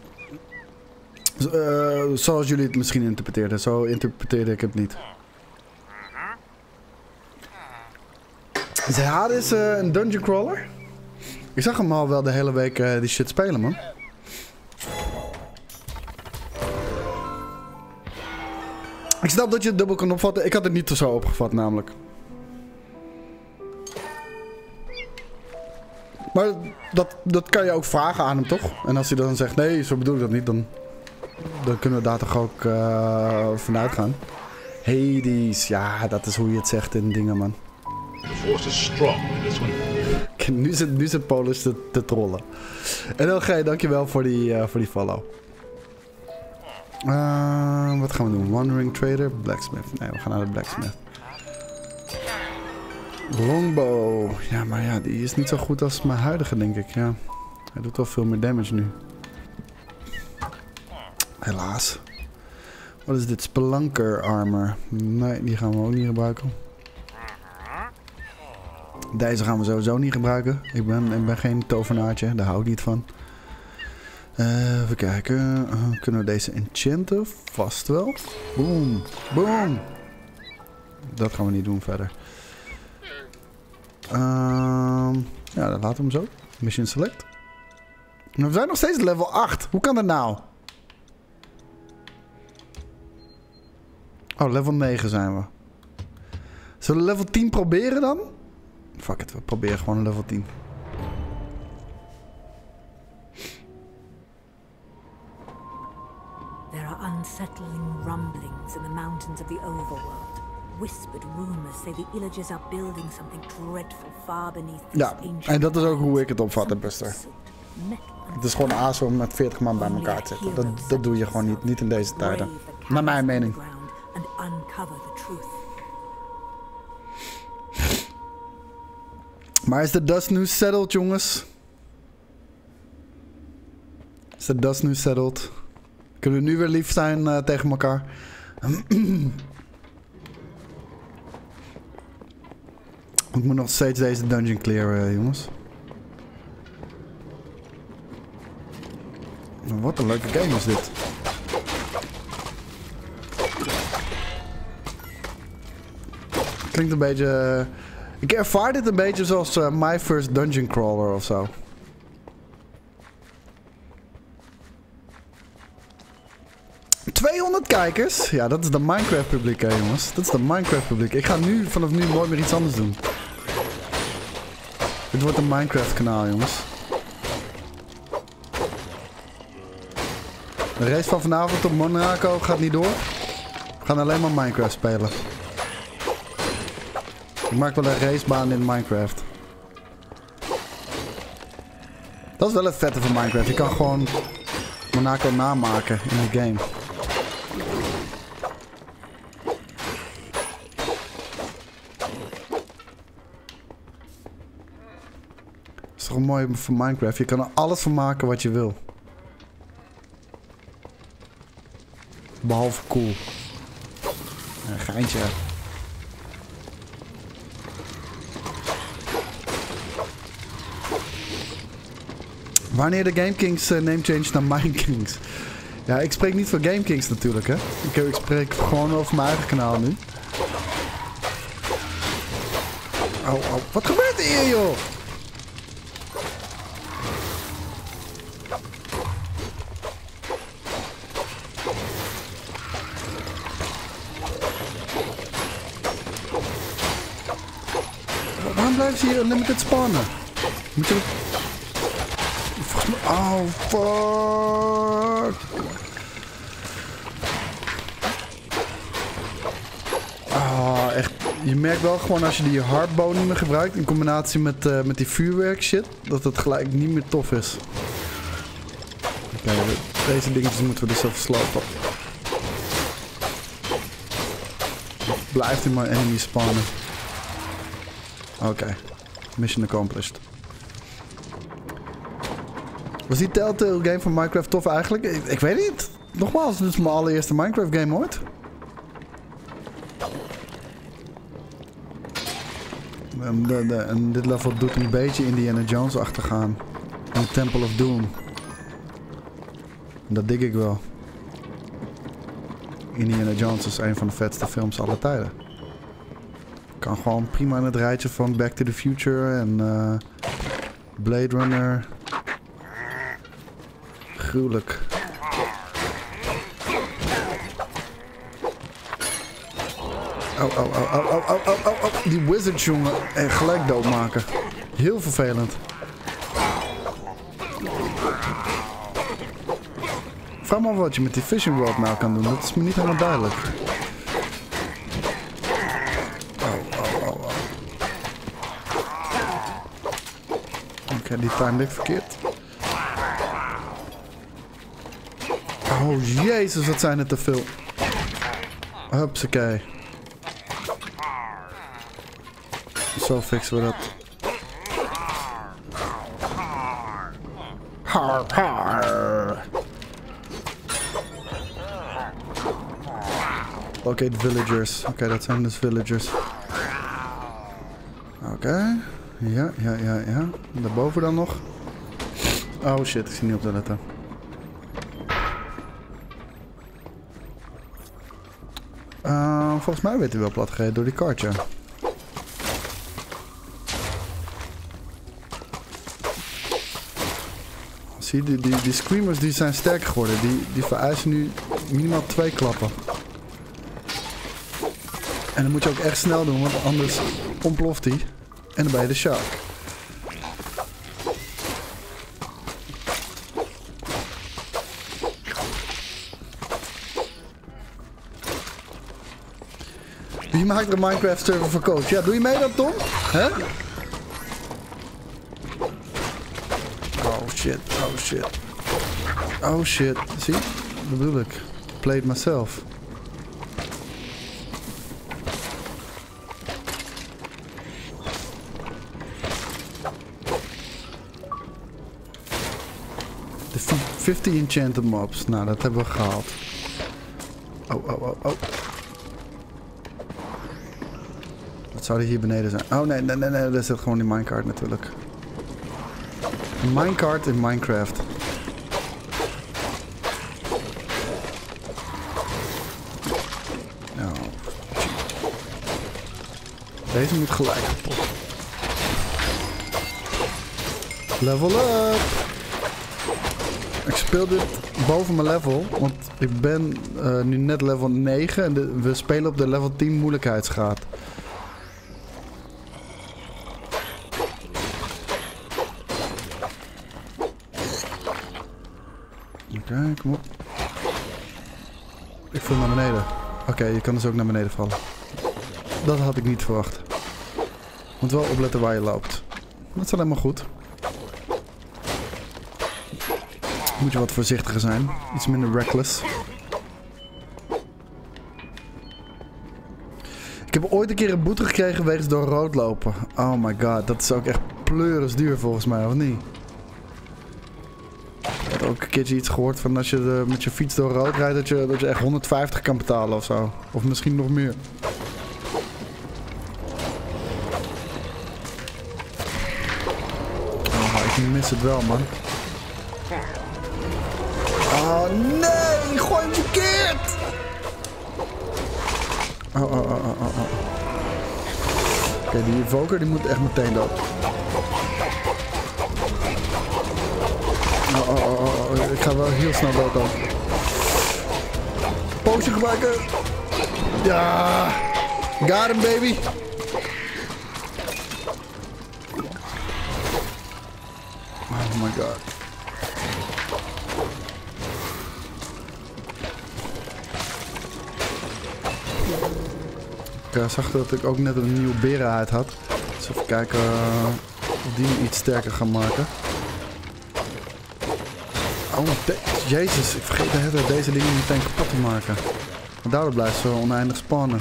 Uh, zoals jullie het misschien interpreteerden. Zo interpreteerde ik het niet. Is Hades uh, een dungeon crawler? Ik zag hem al wel de hele week uh, die shit spelen, man. Ik snap dat je het dubbel kan opvatten. Ik had het niet zo opgevat, namelijk. Maar dat, dat kan je ook vragen aan hem, toch? En als hij dan zegt, nee, zo bedoel ik dat niet, dan... Dan kunnen we daar toch ook uh, vanuit gaan. Hades, ja, dat is hoe je het zegt in dingen, man. The force is strong in this one. Nu zit, nu zit Polis te, te trollen. En L G, dankjewel voor die, uh, voor die follow. Uh, wat gaan we doen? Wandering Trader, Blacksmith. Nee, we gaan naar de Blacksmith. Longbow. Ja, maar ja, die is niet zo goed als mijn huidige, denk ik. Ja. Hij doet wel veel meer damage nu. Helaas. Wat is dit? Spelunker armor. Nee, die gaan we ook niet gebruiken. Deze gaan we sowieso niet gebruiken. Ik ben, ik ben geen tovenaartje. Daar hou ik niet van. Uh, even kijken. Uh, kunnen we deze enchanten? Vast wel. Boom. Boom. Dat gaan we niet doen verder. Uh, ja, dan laten we hem zo. Mission select. We zijn nog steeds level acht. Hoe kan dat nou? Oh, level negen zijn we. Zullen we level tien proberen dan? Fuck it, we proberen gewoon een level tien. There are unsettling rumblings in the mountains of the overworld. Whispered rumors say the Illagers are building something dreadful far beneath this Ja, en dat is ook hoe ik het opvat, hè, Buster. Het is gewoon aas om met veertig man bij elkaar te zetten. Dat, dat doe je gewoon niet, niet in deze tijden. Naar mijn mening. And uncover the truth. Maar is de dust nu settled, jongens? Is de dust nu settled? Kunnen we nu weer lief zijn uh, tegen elkaar? Ik moet nog steeds deze dungeon clearen, uh, jongens. Wat een leuke game is dit. Klinkt een beetje... Uh, ik ervaar dit een beetje zoals uh, My First Dungeon Crawler of zo. tweehonderd kijkers? Ja, dat is de Minecraft publiek, hè jongens. Dat is de Minecraft publiek. Ik ga nu vanaf nu nooit meer iets anders doen. Dit wordt een Minecraft kanaal, jongens. De race van vanavond op Monaco gaat niet door. We gaan alleen maar Minecraft spelen. Ik maak wel een racebaan in Minecraft. Dat is wel het vette van Minecraft. Je kan gewoon Monaco namaken in de game. is toch mooi voor Minecraft. Je kan er alles van maken wat je wil. Behalve cool. Een geintje. Wanneer de GameKings uh, name change naar Minekings? Ja, ik spreek niet voor GameKings natuurlijk, hè. Ik, ik spreek gewoon over mijn eigen kanaal nu. Oh, oh. Wat gebeurt er hier, joh? Waarom blijven ze hier unlimited spawnen? Moet je... Oh, fuck. Ah, oh, echt. Je merkt wel gewoon als je die hardbow niet meer gebruikt in combinatie met, uh, met die vuurwerk shit, dat het gelijk niet meer tof is. Oké, okay, deze dingetjes moeten we dus even slopen. Blijft in mijn enemy spawnen. Oké, okay. Mission accomplished. Was die Telltale game van Minecraft tof eigenlijk? Ik, ik weet niet. Nogmaals, dit is mijn allereerste Minecraft game ooit. En, de, de, en dit level doet een beetje Indiana Jones achtergaan. In Temple of Doom. En dat dig ik wel. Indiana Jones is een van de vetste films aller tijden. Kan gewoon prima in het rijtje van Back to the Future en uh, Blade Runner. Gruwelijk. Oh, oh, oh, oh, oh, oh, oh, oh, oh. Die wizards, jongen. En gelijk doodmaken. Heel vervelend. Vraag me af wat je met die fishing rod nou kan doen. Dat is me niet helemaal duidelijk. Oh, oh, oh, oh. Oké, okay, die time ik verkeerd. Oh, jezus, wat zijn er te veel. Hupsakee. Zo fixen we dat. Har, har. Oké, okay, de villagers. Oké, okay, dat zijn dus villagers. Oké. Okay. Ja, ja, ja, ja. Daarboven dan nog. Oh shit, ik zie niet op de letter. Uh, volgens mij werd hij wel platgereden door die kaartje. Zie, die, die, die screamers die zijn sterker geworden. Die, die vereisen nu minimaal twee klappen. En dat moet je ook echt snel doen, want anders ontploft hij. En dan ben je de shark. Wie maakt er een Minecraft server voor coach? Ja, doe je mee dan, Tom? Hè? Oh shit, oh shit. Oh shit, zie? Dat bedoel ik. Play it myself. De vijftig enchanted mobs. Nou, dat hebben we gehaald. Oh, oh, oh, oh. Wat zou die hier beneden zijn? Oh nee, nee, nee, nee. Daar zit gewoon die minecart natuurlijk. Een minecart in Minecraft. Oh. Deze moet gelijk kapot. Level up! Ik speel dit boven mijn level, want ik ben uh, nu net level negen en de, we spelen op de level tien moeilijkheidsgraad. Oké, okay, kom op. Ik val naar beneden. Oké, okay, je kan dus ook naar beneden vallen. Dat had ik niet verwacht. Moet wel opletten waar je loopt. Dat is helemaal goed. Moet je wat voorzichtiger zijn. Iets minder reckless. Ik heb ooit een keer een boete gekregen wegens door rood lopen. Oh my god, dat is ook echt pleuris duur volgens mij, of niet? Ik heb ook een keertje iets gehoord van als je de, met je fiets door rood rijdt, dat je, dat je echt honderdvijftig kan betalen of zo. Of misschien nog meer. Oh, ik mis het wel, man. Oh nee, gooi hem verkeerd! Oh, oh, oh, oh, oh. Oké, okay, die evoker die moet echt meteen dood. Oh, oh, oh, oh, ik ga wel heel snel dood ook. Potion gebruiken. Ja, got him, baby. Oh my god. Ik zag dat ik ook net een nieuwe berenhuid had. Dus even kijken uh, of die iets sterker gaan maken. Oh, jezus, ik vergeet de hele tijd deze dingen meteen kapot te maken. Maar daardoor blijft ze oneindig spawnen.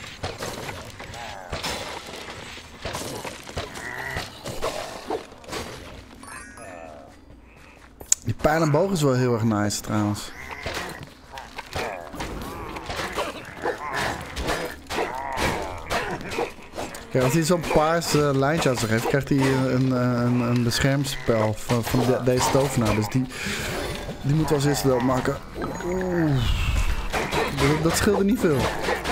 Die pijl en boog is wel heel erg nice trouwens. Kijk, als hij zo'n paars uh, lijntje aan zich heeft, krijgt hij een, een, een beschermspel van, van de, deze tovenaar. Dus die, die moet wel als eerste dood maken. Oeh. Dat, dat scheelde niet veel.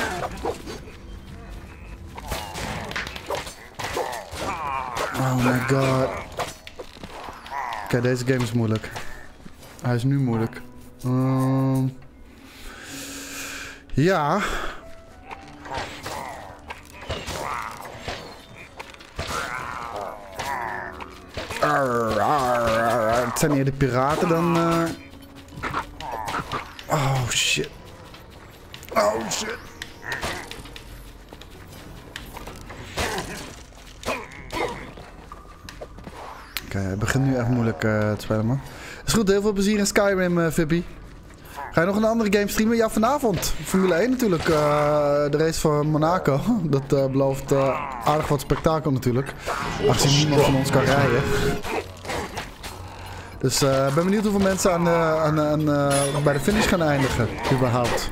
Oh my god. Kijk, deze game is moeilijk. Hij is nu moeilijk. Um, ja. Arr, arr, arr. Het zijn hier de piraten dan. Uh... Oh shit. Oh shit. Oké, okay, het begint nu echt moeilijk uh, te spelen, man. Is goed, heel veel plezier in Skyrim, uh, Vippy. Ga je nog een andere game streamen? Ja, vanavond. Formule één natuurlijk. Uh, de race van Monaco. Dat uh, belooft uh, aardig wat spektakel natuurlijk. Aangezien niemand van ons kan rijden. Dus ik uh, ben benieuwd hoeveel mensen aan, uh, aan, aan, uh, bij de finish gaan eindigen. Überhaupt.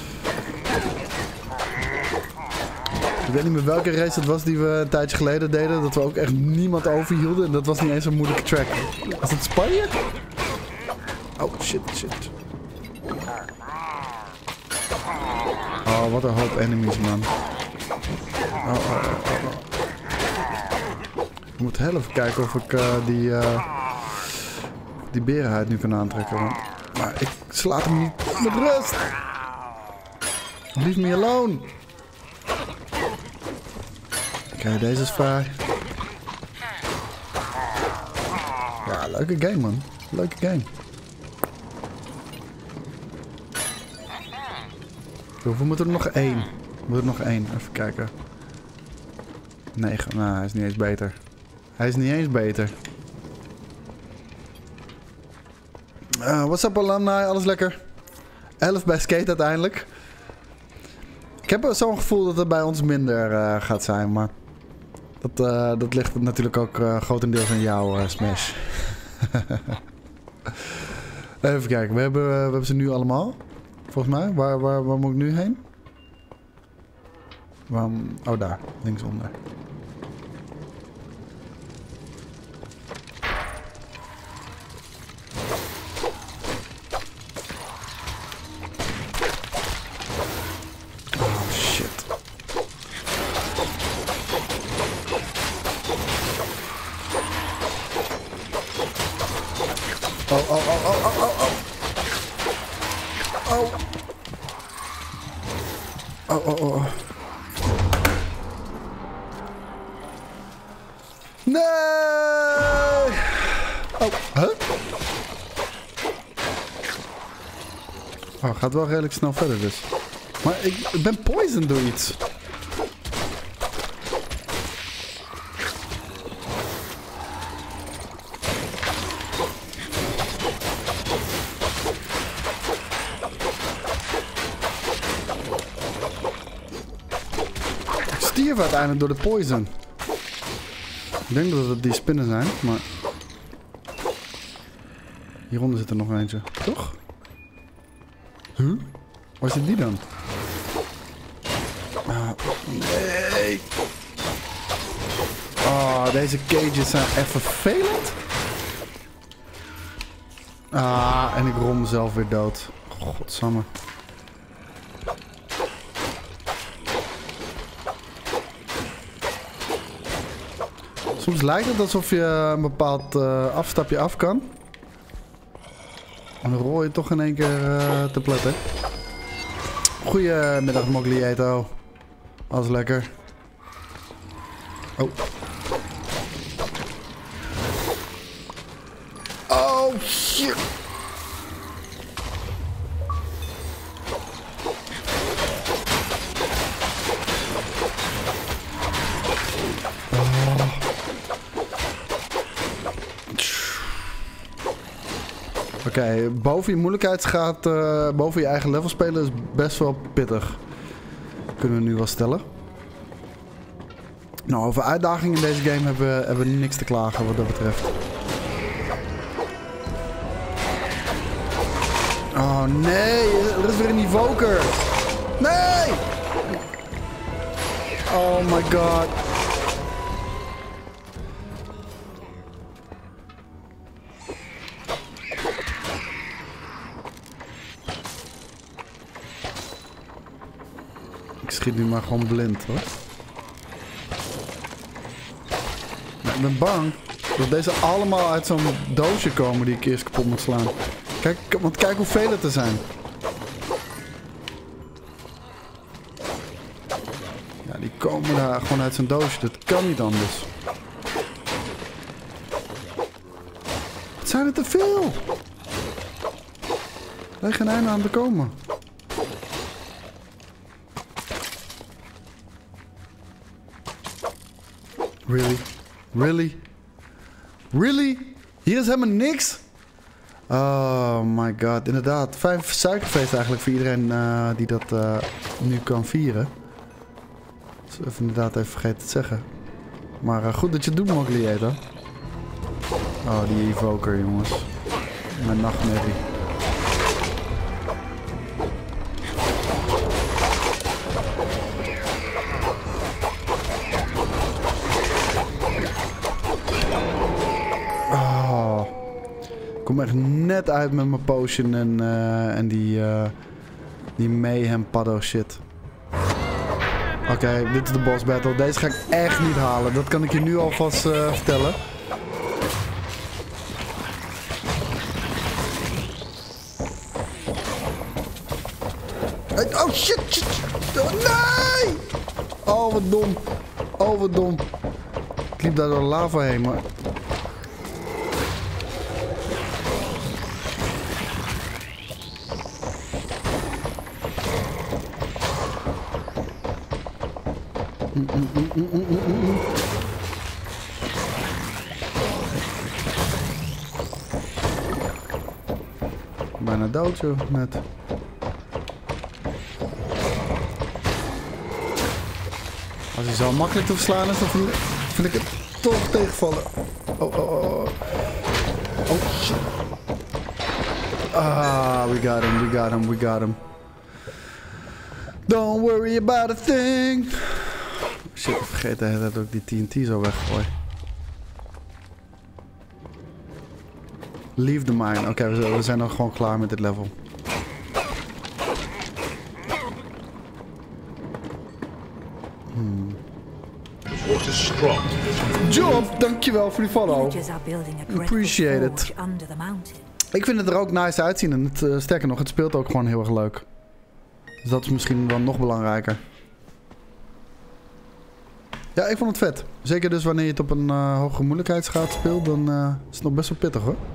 Ik weet niet meer welke race het was die we een tijdje geleden deden. Dat we ook echt niemand overhielden. En dat was niet eens een moeilijke track. Was het Spanje? Oh shit, shit. Oh, wat een hoop enemies, man. Oh, oh, oh, oh. Ik moet heel even kijken of ik uh, die, uh, die berenhuid nu kan aantrekken. Man. Maar ik slaat hem niet met rust. Leave me alone. Oké, okay, deze is vrij. Ja, leuke game, man. Leuke game. Hoeveel moet er nog één? Moet er nog één? Even kijken. negen. Nou, hij is niet eens beter. Hij is niet eens beter. Uh, what's up, alumni? Alles lekker? elf bij skate uiteindelijk. Ik heb zo'n gevoel dat het bij ons minder uh, gaat zijn, maar... Dat, uh, dat ligt natuurlijk ook uh, grotendeels aan jou, uh, Smash. Even kijken, we hebben, uh, we hebben ze nu allemaal. Volgens mij. Waar, waar, waar moet ik nu heen? Waar, oh, daar. Linksonder. Oh, shit. Oh, oh, oh, oh, oh, oh, oh. Oh. Oh, oh, oh. Nee! Oh, huh? Oh, gaat wel redelijk snel verder dus. Maar ik, ik ben poisoned door iets. Uiteindelijk door de poison. Ik denk dat het die spinnen zijn, maar... Hieronder zit er nog eentje, toch? Huh? Waar zit die dan? Ah, nee! Oh, deze cages zijn echt vervelend. Ah, en ik rol mezelf weer dood. Godsamme. Soms lijkt het alsof je een bepaald uh, afstapje af kan. En dan rol je toch in één keer uh, te pletten. Goedemiddag, Moglieto. Alles lekker. Oh. Oh, shit. Oké, okay, boven je moeilijkheidsgraad, uh, boven je eigen level spelen is best wel pittig. Kunnen we nu wel stellen. Nou, over uitdagingen in deze game hebben we, hebben we niks te klagen wat dat betreft. Oh nee, er is weer een evoker. Nee! Oh my god. Ik schiet nu maar gewoon blind, hoor. Nou, ik ben bang dat deze allemaal uit zo'n doosje komen die ik eerst kapot moet slaan. Kijk, want kijk hoeveel het er zijn. Ja, die komen daar gewoon uit zo'n doosje. Dat kan niet anders. Wat zijn er te veel? Er ligt geen einde aan te komen. Really? Really? Really? Hier is helemaal niks? Oh my god, inderdaad. Vijf suikerfeest eigenlijk voor iedereen uh, die dat uh, nu kan vieren. Dat is even inderdaad even vergeten te zeggen. Maar uh, goed dat je het doet, Moglieto. Oh, die evoker, jongens. Mijn nachtmerrie. Ik kom echt net uit met mijn potion en, uh, en die, uh, die mayhem paddo shit. Oké, okay, dit is de boss battle. Deze ga ik echt niet halen. Dat kan ik je nu alvast uh, vertellen. Oh shit, shit. Oh, nee! Oh wat dom. Oh wat dom. Ik liep daar door lava heen, maar... Mm, mm, mm, mm, mm, mm. Bijna dood zo, net. Als hij zo makkelijk te verslaan is, dan vind, vind ik het toch tegenvallen. Oh, oh, oh. Oh, shit. Ah, we got him, we got him, we got him. Don't worry about a thing. Shit, ik vergeet de hele tijd dat ik die T N T zo weggooi. Leave the mine. Oké, okay, we, we zijn dan gewoon klaar met dit level. Hmm. Job, dankjewel voor die follow. Appreciate it. Ik vind het er ook nice uitzien en het, uh, sterker nog, het speelt ook gewoon heel erg leuk. Dus dat is misschien wel nog belangrijker. Ja, ik vond het vet. Zeker dus wanneer je het op een uh, hogere moeilijkheidsgraad speelt, dan uh, is het nog best wel pittig, hoor.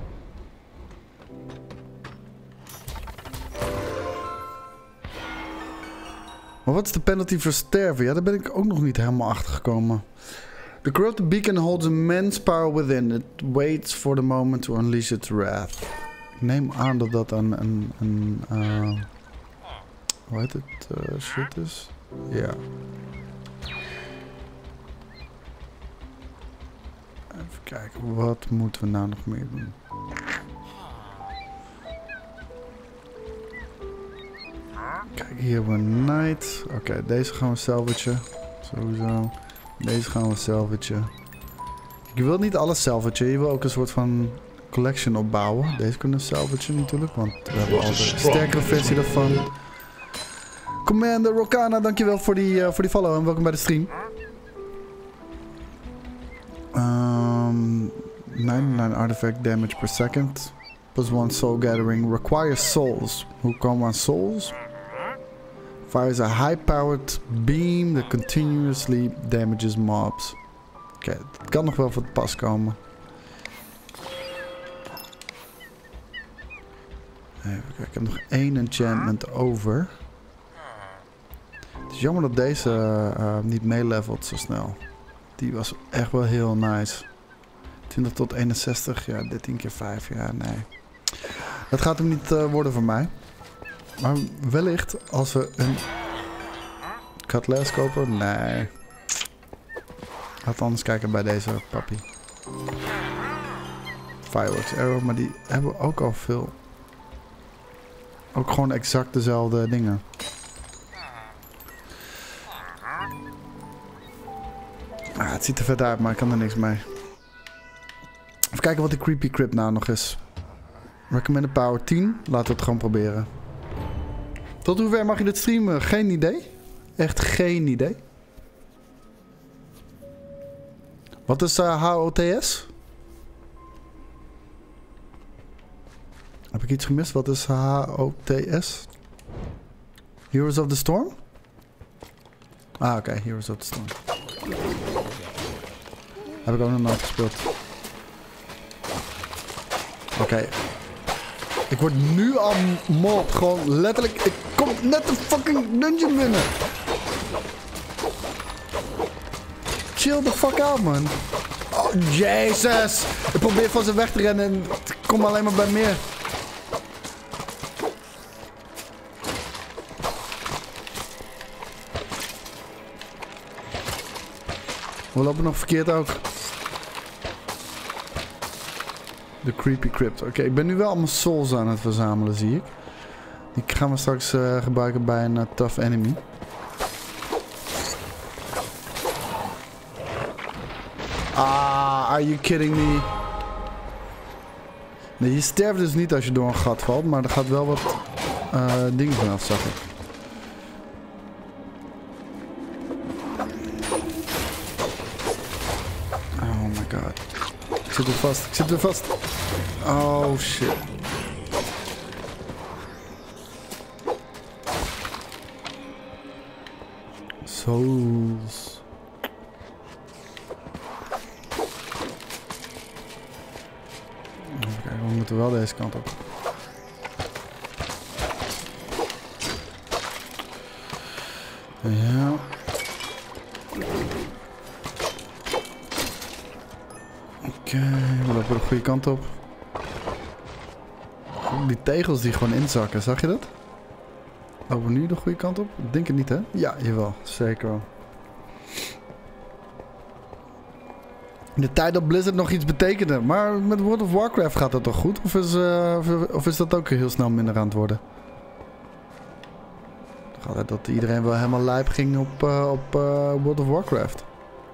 Maar wat is de penalty voor sterven? Ja, daar ben ik ook nog niet helemaal achter gekomen. The corrupted beacon holds immense power within. It waits for the moment to unleash its wrath. Ik neem aan dat dat een... een, een uh, hoe heet het? Uh, shit is? Ja. kijken, wat moeten we nou nog meer doen? Kijk, hier hebben we een knight. Oké, okay, deze gaan we salvagen. Sowieso. Deze gaan we salvagen. Ik wil niet alles salvagen. Je wil ook een soort van collection opbouwen. Deze kunnen we salvagen natuurlijk, want we hebben altijd een sterkere versie daarvan. Commander Rokana, dankjewel voor die, uh, voor die follow en welkom bij de stream. Um, ninety-nine artifact damage per second. Plus one soul gathering. Requires souls. Hoe komen we aan souls? Fires a high-powered beam that continuously damages mobs. Oké, okay, het kan nog wel voor het pas komen. Even kijken, ik heb nog één enchantment over. Het is jammer dat deze uh, niet meelevelt zo snel. Die was echt wel heel nice. twintig tot eenenzestig, ja, dertien keer vijf, ja, nee. Dat gaat hem niet uh, worden voor mij. Maar wellicht als we een cutlass kopen, nee. Laat anders kijken bij deze papi. Fireworks arrow, maar die hebben ook al veel. Ook gewoon exact dezelfde dingen. Ah, het ziet er vet uit, maar ik kan er niks mee. Even kijken wat die Creepy Crypt nou nog is. Recommended power tien. Laten we het gewoon proberen. Tot hoe ver mag je dit streamen? Geen idee. Echt geen idee. Wat is uh, H O T S? Heb ik iets gemist? Wat is H O T S? Heroes of the Storm? Ah, oké. Okay. Heroes of the Storm. Heb ik ook nog nooit gespeeld. Oké. Okay. Ik word nu al mob. Gewoon letterlijk. Ik kom net een fucking dungeon binnen. Chill the fuck out, man. Oh, jezus. Ik probeer van ze weg te rennen en ik kom alleen maar bij meer. We lopen nog verkeerd ook. De Creepy Crypt. Oké, okay, ik ben nu wel allemaal souls aan het verzamelen, zie ik. Die gaan we straks uh, gebruiken bij een uh, tough enemy. Ah, are you kidding me? Nee, je sterft dus niet als je door een gat valt, maar er gaat wel wat uh, dingen vanaf, zag ik. Oh my god. Ik zit er vast, ik zit er vast. Oh shit. Souls. Even kijken, we moeten wel deze kant op. Ja. Oké, okay, we lopen de goede kant op. Oh, die tegels die gewoon inzakken, zag je dat? Lopen we nu de goede kant op? Ik denk het niet, hè? Ja, jawel. Zeker wel. In de tijd dat Blizzard nog iets betekende. Maar met World of Warcraft gaat dat toch goed? Of is, uh, of, of is dat ook heel snel minder aan het worden? Gaat het dat iedereen wel helemaal lijp ging op, uh, op uh, World of Warcraft?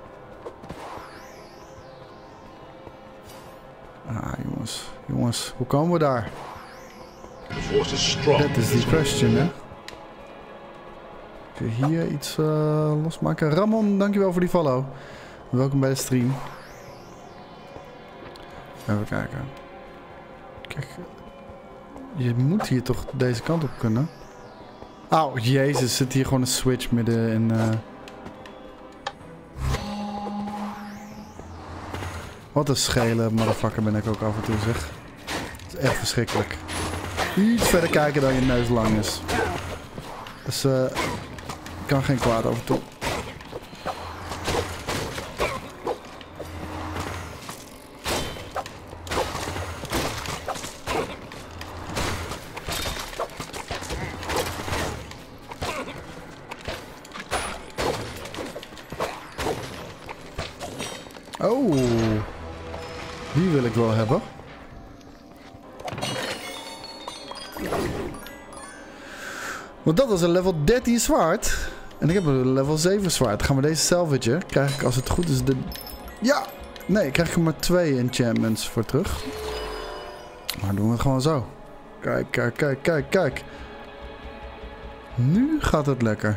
Ah, jongens. Jongens, hoe komen we daar? Dat is die question, hè? Kun je hier iets uh, losmaken? Ramon, dankjewel voor die follow. Welkom bij de stream. Even kijken. Kijk. Je moet hier toch deze kant op kunnen. Oh, jezus. Zit hier gewoon een switch midden in... Uh... Wat een schele motherfucker ben ik ook af en toe, zeg. Dat is echt verschrikkelijk. Iets verder kijken dan je neus lang is. Dus uh, ik kan geen kwaad over toe. Oh. Die wil ik wel hebben. Want dat was een level dertien zwaard. En ik heb een level zeven zwaard. Gaan we deze salvagen. Krijg ik als het goed is de... Ja! Nee, krijg ik er maar twee enchantments voor terug. Maar doen we het gewoon zo. Kijk, kijk, kijk, kijk, kijk. Nu gaat het lekker.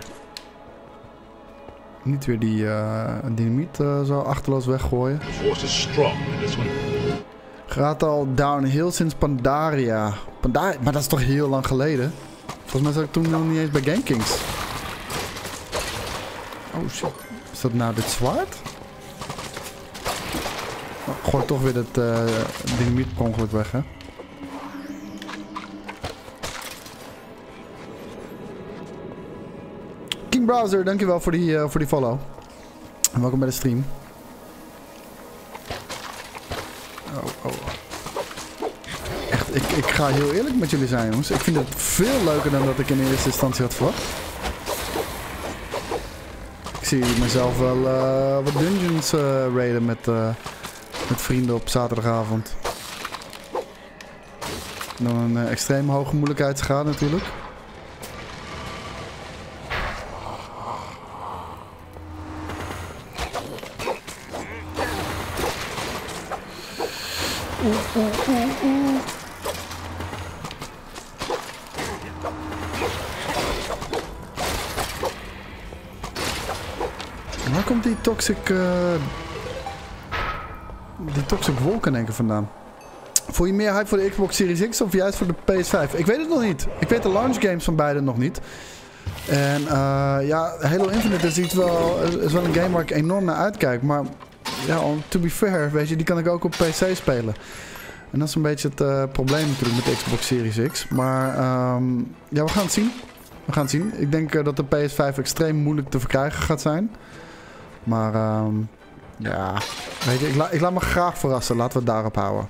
Niet weer die uh, dynamiet uh, zo achterloos weggooien. The force is strong in this one. Gaat al downhill sinds Pandaria. Pandaria. Maar dat is toch heel lang geleden? Volgens mij zat ik toen nog niet eens bij GameKings. Oh shit. Is dat nou dit zwaard? Oh, gooi toch weer dat uh, dynamiet per ongeluk weg, hè? King Browser, dankjewel voor die, uh, voor die follow. En welkom bij de stream. Oh, oh. Echt, ik, ik ga heel eerlijk met jullie zijn, jongens. Ik vind het veel leuker dan dat ik in eerste instantie had verwacht. Ik zie mezelf wel uh, wat dungeons uh, raiden met, uh, met vrienden op zaterdagavond. Dan een uh, extreem hoge moeilijkheidsgraad natuurlijk. Oeh, oeh, oeh, oeh. Waar komt die toxic... Uh, die toxic wolk in één keer vandaan? Voel je meer hype voor de Xbox Series X of juist voor de P S vijf? Ik weet het nog niet. Ik weet de launch games van beide nog niet. En uh, ja, Halo Infinite is, iets wel, is wel een game waar ik enorm naar uitkijk. Maar ja, to be fair, weet je, die kan ik ook op P C spelen. En dat is een beetje het uh, probleem natuurlijk met de Xbox Series X. Maar um, ja, we gaan het zien. We gaan het zien. Ik denk uh, dat de P S vijf extreem moeilijk te verkrijgen gaat zijn. Maar um, ja, weet je, ik, la ik laat me graag verrassen. Laten we het daarop houden.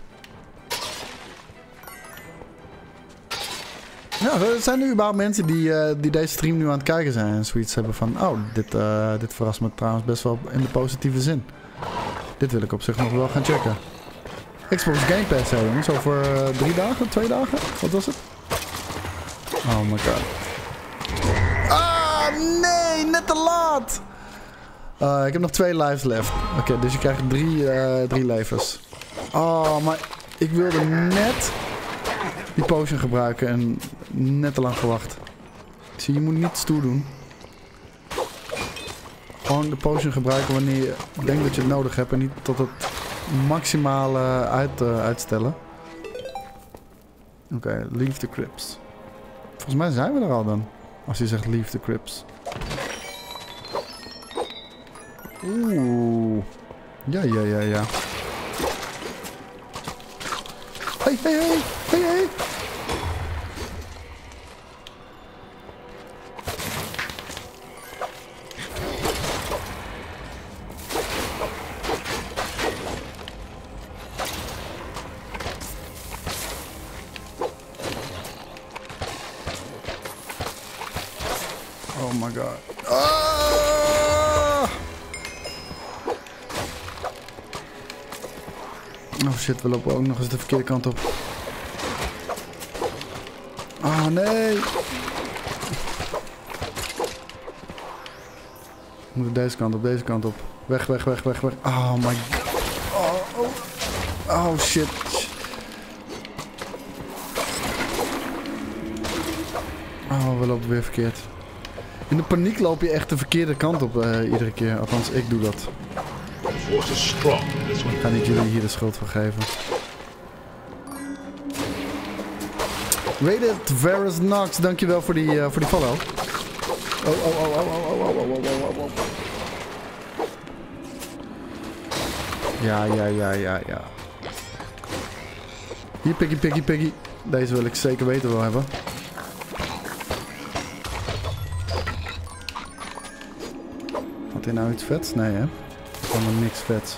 Ja, er zijn nu überhaupt mensen die, uh, die deze stream nu aan het kijken zijn. En zoiets hebben van, oh, dit, uh, dit verrast me trouwens best wel in de positieve zin. Dit wil ik op zich nog wel gaan checken. Xbox Game Pass, hè, jongens. Over uh, drie dagen, twee dagen? Wat was het? Oh my god. Ah, nee, net te laat! Uh, ik heb nog twee lives left. Oké, okay, dus je krijgt drie, uh, drie levens. Oh, maar ik wilde net die potion gebruiken en net te lang gewacht. Zie, je moet niet stoer doen. Gewoon de potion gebruiken wanneer je denkt dat je het nodig hebt en niet tot het maximale uit, uh, uitstellen. Oké, okay, leave the crypts. Volgens mij zijn we er al dan. Als je zegt leave the crypts. Oeh. Ja, ja, ja, ja. Hey, hey, hey. Hey, hey. Oh my god. Ah! Oh shit, we lopen ook nog eens de verkeerde kant op. Ah nee. We moeten deze kant op, deze kant op. Weg, weg, weg, weg, weg. Oh my god. Oh, oh. Oh shit. Oh, we lopen weer verkeerd. In de paniek loop je echt de verkeerde kant op uh, iedere keer. Althans, ik doe dat. Ik ga niet jullie hier de schuld van geven. Rated Varus Nox, dankjewel voor die, uh, voor die follow. Oh, oh, oh, oh, oh, oh, oh, oh, oh, oh. Ja, ja, ja, ja, ja. Hier, Piggy, Piggy, Piggy. Deze wil ik zeker weten wel hebben. Had hij nou iets vets? Nee, hè? Helemaal niks vets.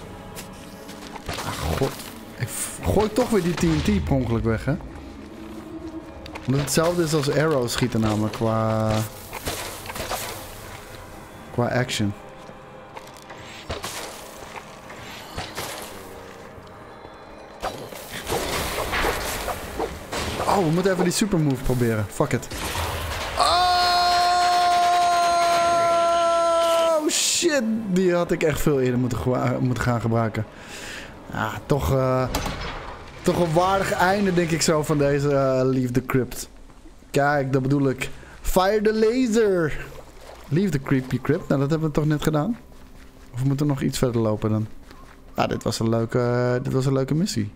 Ach, god. Ik gooi toch weer die T N T per ongeluk weg, hè? Omdat het hetzelfde is als arrow schieten namelijk qua... qua action. Oh, we moeten even die super move proberen. Fuck it. Oh, shit. Die had ik echt veel eerder moeten, moeten gaan gebruiken. Ja, toch, uh, toch een waardig einde, denk ik zo, van deze uh, Leave the Crypt. Kijk, dat bedoel ik. Fire the laser. Leave the creepy crypt. Nou, dat hebben we toch net gedaan? Of we moeten nog iets verder lopen dan? Ah, dit was een leuke, uh, dit was een leuke missie.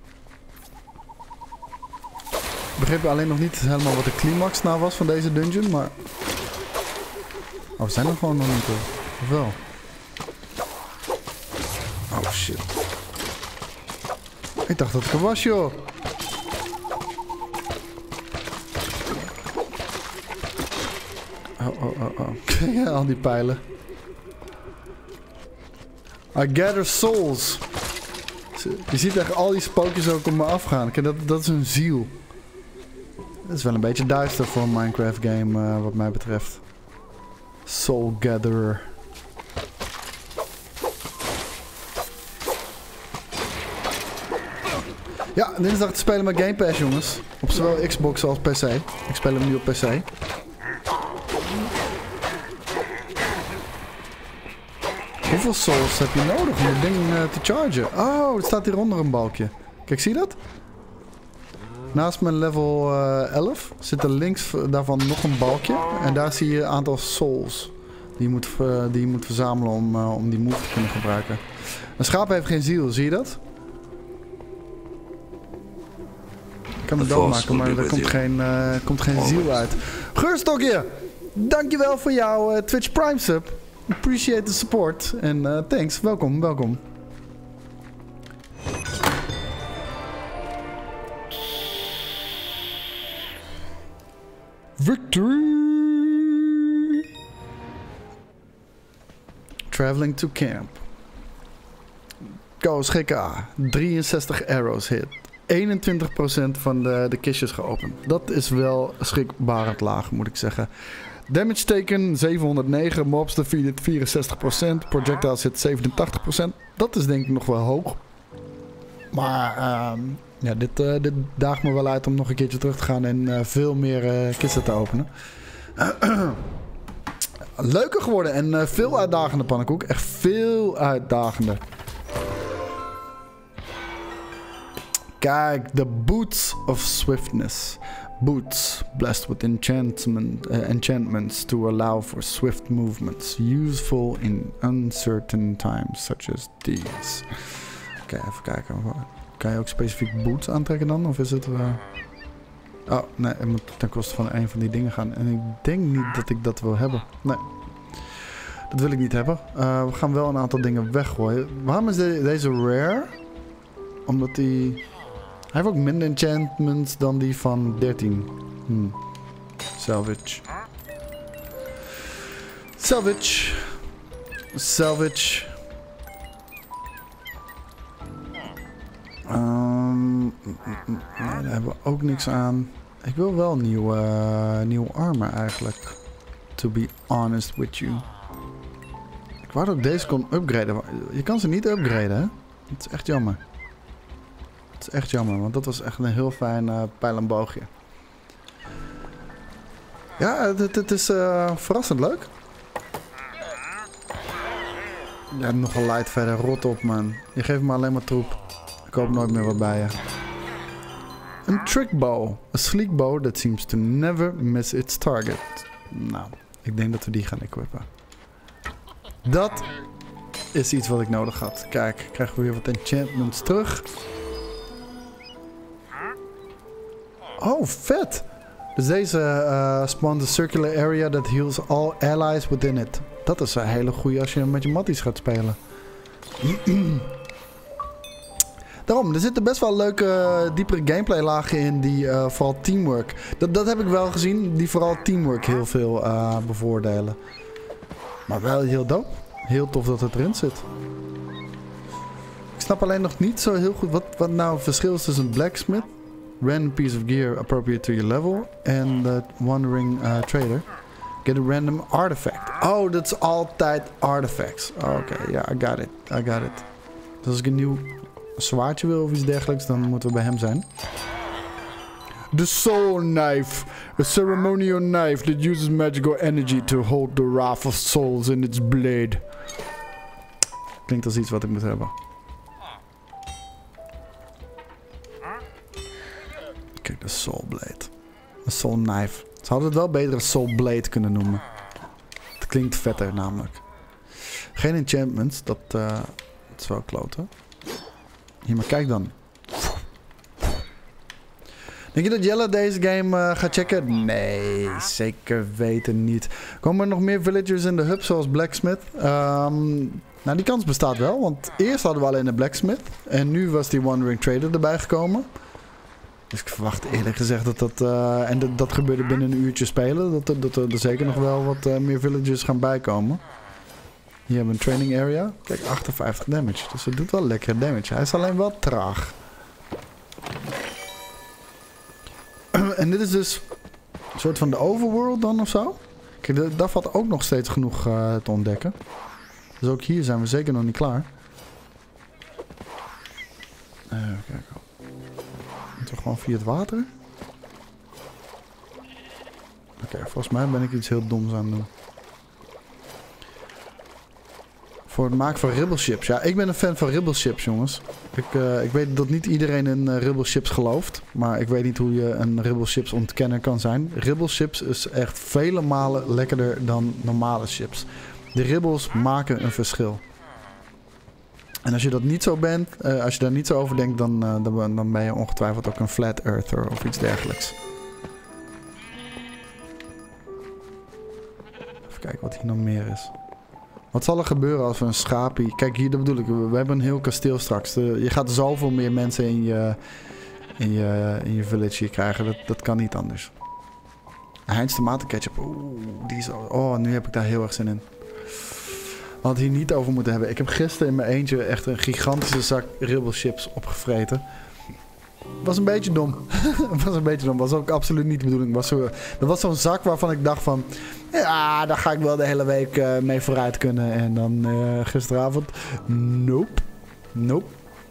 Ik begreep alleen nog niet helemaal wat de climax nou was van deze dungeon, maar... Oh, we zijn er gewoon nog niet, hoor. Of wel? Oh, shit. Ik dacht dat ik er was, joh. Oh, oh, oh, oh. Ja, al die pijlen. I gather souls. Je ziet echt al die spookjes ook op me afgaan. Kijk, dat, dat is een ziel. Dat is wel een beetje duister voor een Minecraft game, uh, wat mij betreft. Soul Gatherer. Ja, dinsdag te spelen met Game Pass, jongens. Op zowel Xbox als P C. Ik speel hem nu op P C. Hoeveel souls heb je nodig om dit ding uh, te chargen? Oh, het staat hieronder een balkje. Kijk, zie je dat? Naast mijn level uh, elf zit er links daarvan nog een balkje. En daar zie je een aantal souls die je moet, uh, die je moet verzamelen om, uh, om die move te kunnen gebruiken. Een schaap heeft geen ziel, zie je dat? Ik kan het doodmaken, maar er komt geen, uh, komt geen ziel uit. Geurstokje, dankjewel voor jouw uh, Twitch Prime sub. Appreciate the support. En uh, thanks. Welkom, welkom. Victory! Traveling to camp. Koos G K. drieënzestig arrows hit. eenentwintig procent van de, de kistjes geopend. Dat is wel schrikbarend laag, moet ik zeggen. Damage taken zevenhonderdnegen, mobs defeated vierenzestig procent, projectiles hit zevenentachtig procent. Dat is denk ik nog wel hoog. Maar uh, ja, dit, uh, dit daagt me wel uit om nog een keertje terug te gaan en uh, veel meer uh, kisten te openen. Leuker geworden en uh, veel uitdagender, pannenkoek. Echt veel uitdagender. Kijk, the Boots of Swiftness. Boots, blessed with enchantment, uh, enchantments to allow for swift movements. Useful in uncertain times, such as these. Oké, okay, even kijken. Kan je ook specifiek boots aantrekken dan? Of is het... Uh... Oh, nee, het moet ten koste van een van die dingen gaan. En ik denk niet dat ik dat wil hebben. Nee. Dat wil ik niet hebben. Uh, we gaan wel een aantal dingen weggooien. Waarom is de, deze rare? Omdat die... Hij heeft ook minder enchantments dan die van dertien. Hmm. Salvage. Salvage. Salvage. Um, nee, daar hebben we ook niks aan. Ik wil wel nieuwe, uh, nieuwe armor eigenlijk. To be honest with you. Ik wou dat ik deze kon upgraden. Je kan ze niet upgraden, hè? Dat is echt jammer. Het is echt jammer, want dat was echt een heel fijn uh, pijl en boogje. Ja, het, het is uh, verrassend leuk. Ja, nogal light verder. Rot op, man. Je geeft me alleen maar troep. Ik hoop nooit meer wat bij je. Een trick bow. A sleek bow that seems to never miss its target. Nou, ik denk dat we die gaan equippen. Dat is iets wat ik nodig had. Kijk, krijgen we weer wat enchantments terug. Oh, vet! Dus deze uh, spawns a circular area that heals all allies within it. Dat is een hele goeie als je met je matties gaat spelen. Daarom, er zitten best wel leuke, diepere gameplay lagen in die uh, vooral teamwork. Dat, dat heb ik wel gezien, die vooral teamwork heel veel uh, bevoordelen. Maar wel heel dope. Heel tof dat het erin zit. Ik snap alleen nog niet zo heel goed wat, wat nou het verschil is tussen een blacksmith, random piece of gear appropriate to your level, en the wandering uh, trader. Get a random artifact. Oh, dat is altijd artifacts. Oké, okay, ja, yeah, I got it. I got it. Dus als ik een nieuw zwaardje wil of iets dergelijks, dan moeten we bij hem zijn. The Soul Knife. A ceremonial knife that uses magical energy to hold the wrath of souls in its blade. Klinkt als iets wat ik moet hebben. Kijk, de Soul Blade. Een Soul Knife. Ze hadden het wel beter een Soul Blade kunnen noemen. Het klinkt vetter namelijk. Geen enchantments, dat, uh, dat is wel kloten. Hier, maar kijk dan. Denk je dat Jelle deze game uh, gaat checken? Nee, zeker weten niet. Komen er nog meer villagers in de hub zoals Blacksmith? Um, nou, die kans bestaat wel, want eerst hadden we alleen een Blacksmith. En nu was die Wandering Trader erbij gekomen. Dus ik verwacht eerlijk gezegd dat dat... Uh, en dat, dat gebeurde binnen een uurtje spelen. Dat, dat, dat er zeker nog wel wat uh, meer villagers gaan bijkomen. Hier hebben we een training area. Kijk, achtenvijftig damage. Dus het doet wel lekker damage. Hij is alleen wel traag. En dit is dus een soort van de overworld dan of zo. Kijk, daar valt ook nog steeds genoeg uh, te ontdekken. Dus ook hier zijn we zeker nog niet klaar. Even kijken. Moeten we gewoon via het water? Oké, okay, volgens mij ben ik iets heel doms aan het doen. Voor het maken van ribbleships. Ja, ik ben een fan van ribbleships, jongens. Ik, uh, ik weet dat niet iedereen in uh, ribbleships gelooft. Maar ik weet niet hoe je een ribbleships ontkenner kan zijn. Ribbleships is echt vele malen lekkerder dan normale chips. De ribbels maken een verschil. En als je dat niet zo bent, uh, als je daar niet zo over denkt, dan, uh, dan, dan ben je ongetwijfeld ook een flat earther of iets dergelijks. Even kijken wat hier nog meer is. Wat zal er gebeuren als we een schapie... Kijk, hier dat bedoel ik. We hebben een heel kasteel straks. De, je gaat zoveel meer mensen in je, in je, in je village hier krijgen. Dat, dat kan niet anders. Heinz tomatenketchup. Oeh, die is... Oh, nu heb ik daar heel erg zin in. We hadden hier niet over moeten hebben. Ik heb gisteren in mijn eentje echt een gigantische zak ribbleships opgevreten. Was een beetje dom. was een beetje dom. Was ook absoluut niet de bedoeling. Was zo, dat was zo'n zak waarvan ik dacht van... Ja, daar ga ik wel de hele week uh, mee vooruit kunnen. En dan uh, gisteravond... Nope. Nope.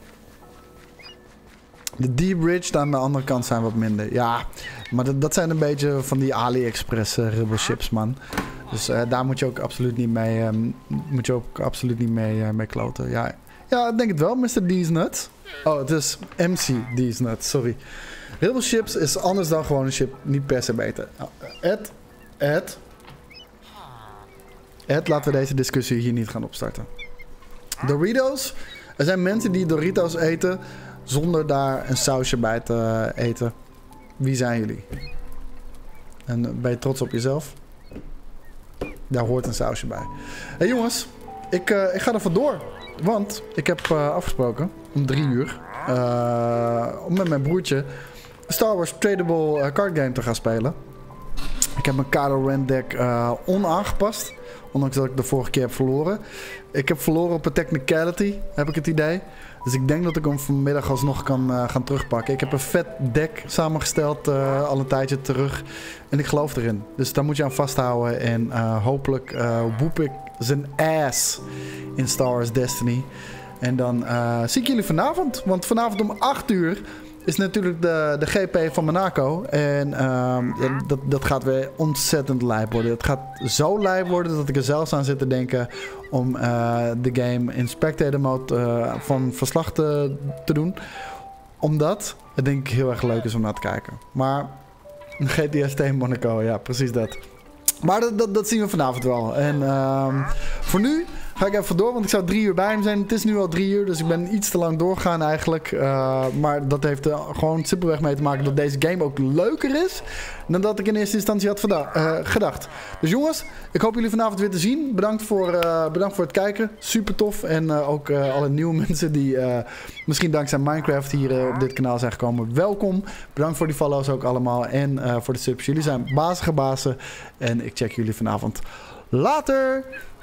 De D-Bridge aan de andere kant zijn wat minder. Ja, maar dat, dat zijn een beetje van die AliExpress uh, ribbleships, man. Dus uh, daar moet je ook absoluut niet mee, um, moet je ook absoluut niet mee, uh, mee kloten. Ja, ja, ik denk het wel, mister D's Nuts. Oh, het is M C D's Nuts, sorry. Ribbleships is anders dan gewoon een chip, niet per se beter. Ed, Ed, Ed, laten we deze discussie hier niet gaan opstarten. Doritos, er zijn mensen die Doritos eten zonder daar een sausje bij te eten. Wie zijn jullie? En ben je trots op jezelf? Daar hoort een sausje bij. Hé hey jongens, ik, uh, ik ga er vandoor. Want ik heb uh, afgesproken om drie uur uh, om met mijn broertje een Star Wars Tradable uh, card game te gaan spelen. Ik heb mijn Kylo Ren deck uh, onaangepast. Ondanks dat ik de vorige keer heb verloren. Ik heb verloren op een technicality, heb ik het idee. Dus ik denk dat ik hem vanmiddag alsnog kan uh, gaan terugpakken. Ik heb een vet deck samengesteld uh, al een tijdje terug. En ik geloof erin. Dus daar moet je aan vasthouden. En uh, hopelijk uh, woep ik zijn ass in Star Wars Destiny. En dan uh, zie ik jullie vanavond. Want vanavond om acht uur is natuurlijk de, de G P van Monaco. En uh, ja, dat, dat gaat weer ontzettend lijp worden. Het gaat zo lijp worden dat ik er zelfs aan zit te denken om uh, de game in spectator mode uh, van verslag te, te doen. Omdat het denk ik heel erg leuk is om naar te kijken. Maar G T S T Monaco, ja precies dat. Maar dat, dat, dat zien we vanavond wel. En uh, voor nu ga ik even door, want ik zou drie uur bij hem zijn. Het is nu al drie uur, dus ik ben iets te lang doorgegaan eigenlijk. Uh, maar dat heeft er gewoon simpelweg mee te maken dat deze game ook leuker is dan dat ik in eerste instantie had uh, gedacht. Dus jongens, ik hoop jullie vanavond weer te zien. Bedankt voor, uh, bedankt voor het kijken. Super tof. En uh, ook uh, alle nieuwe mensen die uh, misschien dankzij Minecraft hier uh, op dit kanaal zijn gekomen. Welkom. Bedankt voor die follows ook allemaal. En uh, voor de subs. Jullie zijn bazige bazen. En ik check jullie vanavond later.